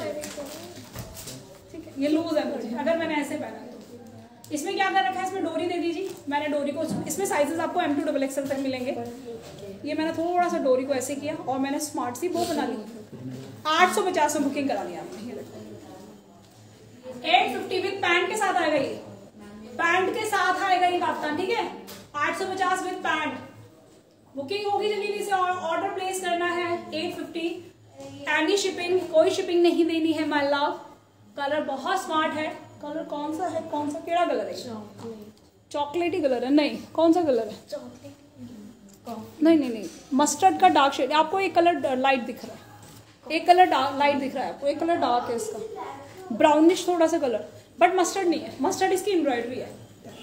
ठीक है, ये लूज है मुझे, अगर मैंने ऐसे पहना है तो। इसमें क्या कर रखा है, इसमें डोरी दे दीजिए, मैंने डोरी को, इसमें साइजेस आपको एम टू डबल एक्सएल तक मिलेंगे। ये मैंने थोड़ा सा डोरी को ऐसे किया और मैंने स्मार्ट सी वो बना ली। आठ सौ पचास में बुकिंग करा ली आपने, ये देखो एट फिफ्टी विद पैंट के साथ आएगा, ये पैंट के साथ आएगा ये काफ्तान। ठीक है, आठ सौ पचास विद पैंट। बुकिंग होगी जल्दी से, ऑर्डर प्लेस करना है एट फिफ्टी। एनी शिपिंग, कोई शिपिंग नहीं देनी है माय लव। कलर बहुत स्मार्ट है। कलर कौन सा है, कौन सा केड़ा कलर है? चॉकलेटी कलर है, नहीं कौन सा कलर है? नहीं नहीं नहीं मस्टर्ड का डार्क शेड। आपको एक कलर लाइट दिख रहा है, एक कलर लाइट दिख रहा है आपको, एक कलर डार्क है इसका, ब्राउनिश थोड़ा सा कलर, बट मस्टर्ड नहीं है। मस्टर्ड इसकी एम्ब्रॉयडरी है।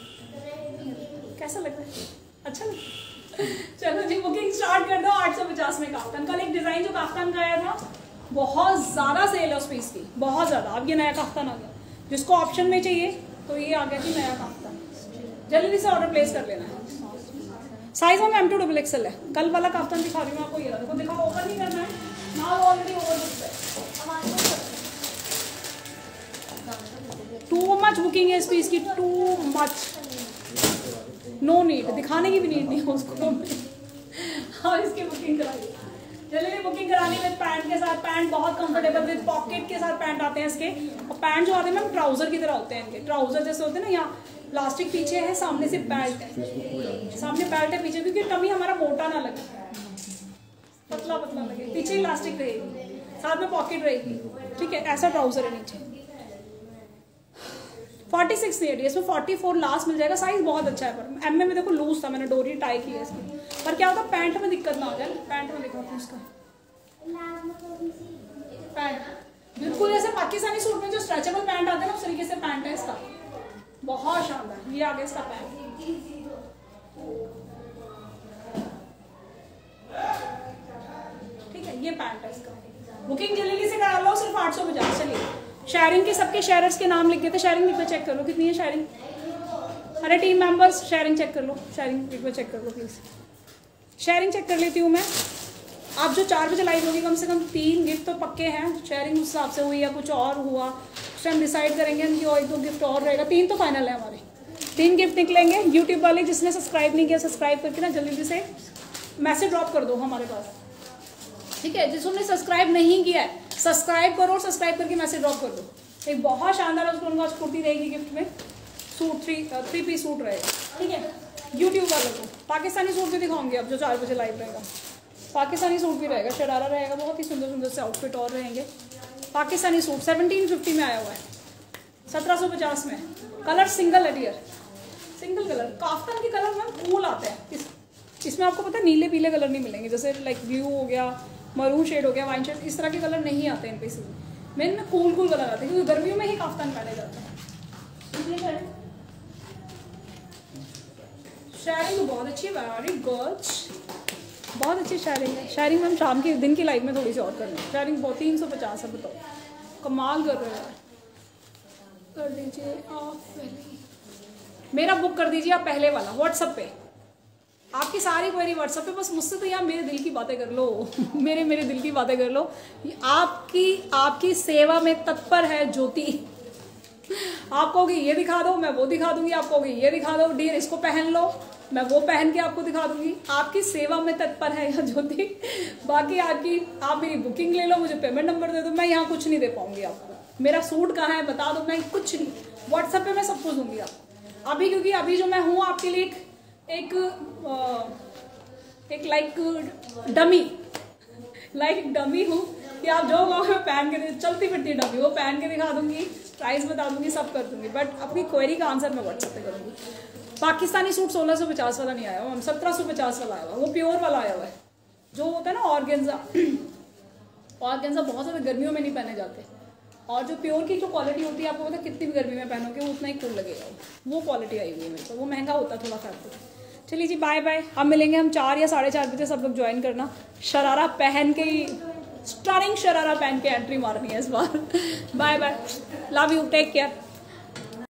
कैसा लग रहा है? अच्छा लग? चलो जी बुकिंग स्टार्ट कर दो। आठ सौ पचास में काफ्तान। कल एक डिजाइन जो काफ्तान का आया था, बहुत ज्यादा सेल है उस पीस की, बहुत ज्यादा। अब ये नया काफ्तान आ गया, जिसको ऑप्शन में चाहिए तो ये आ गया जी नया काफ्तान। जल्दी से ऑर्डर प्लेस कर लेना है। साइज में एम टू डबल एक्सएल है। कल वाला काफ्तान दिखा रही हूँ आपको, ये देखो, दिखाओ, ओवर नहीं करना है, माल ऑलरेडी ओवर है। टू मच बुकिंग है इस पीस की, टू मच, नो नीड, दिखाने की भी नीड नहीं है उसको। हाँ, इसकी बुकिंग कराइए जल्दी, बुकिंग करानी है पैंट के साथ। पैंट बहुत कंफर्टेबल विद पॉकेट के साथ पैंट आते हैं इसके। और पैंट जो आते हैं मैम ट्राउजर की तरह होते हैं इनके। ट्राउजर जैसे होते हैं ना, यहाँ प्लास्टिक पीछे है, सामने से बेल्ट है, सामने बेल्ट है पीछे, क्योंकि टमी हमारा मोटा ना लगे, पतला पतला लगे, पीछे इलास्टिक रहेगी, साथ में पॉकेट रहेगी। ठीक है, ऐसा ट्राउजर है नीचे। फोर्टी सिक्स नहीं है, इसमें फोर्टी फोर लास्ट मिल जाएगा। साइज बहुत अच्छा है, पर एम में देखो लूज था, मैंने डोरी टाई की है इसकी। पर क्या होता है, पैंट में दिक्कत ना हो जाए। पैंट में दिखाती हूँ इसका पैंट, बिल्कुल जैसे पाकिस्तानी सूट में जो स्ट्रेचेबल पैंट आते हैं ना, उस तरीके से पैंट है इसका, बहुत शानदार। ये आ गया इसका पैंट। ठीक है, ये पैंट है इसका। बुकिंग जल्दी से करा लो, सिर्फ आठ सौ पचास। चलिए, शेयरिंग के सबके शेयरर्स के नाम लिख देते। शेयरिंग लिख कर चेक कर लो कितनी है शेयरिंग। अरे टीम मेंबर्स शेयरिंग चेक कर लो, शेयरिंग लिख कर चेक कर लो प्लीज। शेयरिंग चेक कर लेती हूँ मैं। आप जो चार बजे लाइव होगी, कम से कम तीन गिफ्ट तो पक्के हैं। शेयरिंग उस हिसाब से हुई या कुछ और हुआ, उस टाइम डिसाइड करेंगे कि और एक दो गिफ्ट और रहेगा। तीन तो फाइनल है हमारे, तीन गिफ्ट निकलेंगे। यूट्यूब वाले जिसने सब्सक्राइब नहीं किया, सब्सक्राइब करके ना जल्दी से मैसेज ड्रॉप कर दो हमारे पास। ठीक है, जिसने सब्सक्राइब नहीं किया है, सब्सक्राइब करो और सब्सक्राइब करके मैसेज ड्रॉप कर दो। एक बहुत शानदार उसको उनका कुर्ती रहेगी गिफ्ट में, suit, three three piece suit रहेगा। ठीक है, यूट्यूब वालों को पाकिस्तानी सूट भी दिखाऊंगी अब जो चार बजे लाइव रहेगा। पाकिस्तानी सूट भी रहेगा, शरारा रहेगा, बहुत ही सुंदर सुंदर से आउटफिट और रहेंगे। पाकिस्तानी सूट सेवनटीन फिफ्टी में आया हुआ है, सत्रह सौ पचास में। कलर सिंगल है डियर, सिंगल कलर। काफ्तान के कलर में कूल आते हैं इस, इसमें आपको पता है नीले पीले कलर नहीं मिलेंगे, जैसे लाइक ब्लू हो गया, मरून शेड हो गया, वाइन शेड, इस तरह के कलर नहीं आते हैं इन पे। मैंने मैं कूल कूल वाला लगाती हूँ क्योंकि गर्मियों में ही काफ्तान पहने जाते हैं। शेयरिंग बहुत अच्छी, वेरी गुड, बहुत अच्छी शेयरिंग है। शेयरिंग मैम शाम की दिन की लाइफ में थोड़ी सी और करनी है। शेयरिंग बहुत तीन सौ पचास है, बताओ कमाल कर रहे हैं। कर दीजिए आप पहले, मेरा बुक कर दीजिए आप पहले वाला व्हाट्सएप पे। आपकी सारी क्वेरी व्हाट्सएप पे, बस मुझसे तो यार मेरे दिल की बातें कर लो मेरे मेरे दिल की बातें कर लो। आपकी आपकी सेवा में तत्पर है ज्योति। आप कहोगे ये दिखा दो, मैं वो दिखा दूंगी। आप कहोगे ये दिखा दो डियर, इसको पहन लो, मैं वो पहन के आपको दिखा दूंगी। आपकी सेवा में तत्पर है यह ज्योति। बाकी आपकी, आप मेरी बुकिंग ले लो, मुझे पेमेंट नंबर दे दो, मैं यहाँ कुछ नहीं दे पाऊंगी आपको। मेरा सूट कहाँ है बता दो, मैं कुछ नहीं, व्हाट्सएप पे मैं सब कुछ दूंगी आपको। अभी क्योंकि अभी जो मैं हूँ आपके लिए एक एक लाइक डमी लाइक डमी हूँ कि आप जो कहोगे पहन के, चलती फिरती डमी वो पहन के दिखा दूंगी, प्राइस बता दूंगी, सब कर दूंगी। बट अपनी क्वेरी का आंसर मैं व्हाट्सएप पे करूंगी। पाकिस्तानी सूट सोलह सौ पचास वाला नहीं आया हुआ, सत्रह सौ पचास वाला आया हुआ, वो प्योर वाला आया हुआ है, जो होता है ना ऑर्गेन्जा। ऑर्गेन्जा बहुत ज़्यादा गर्मियों में नहीं पहने जाते, और जो प्योर की जो क्वालिटी होती है आपको पता है कितनी भी गर्मी में पहनोगे वो उतना ही कूल लगेगा। वो क्वालिटी आई हुई है मेरे को, वो महंगा होता है थोड़ा फैब्रिक। चलिए जी बाय बाय, अब मिलेंगे हम चार या साढ़े चार बजे। सब लोग ज्वाइन करना। शरारा पहन के ही, स्टनिंग शरारा पहन के एंट्री मारनी है इस बार। Bye bye, love you, take care.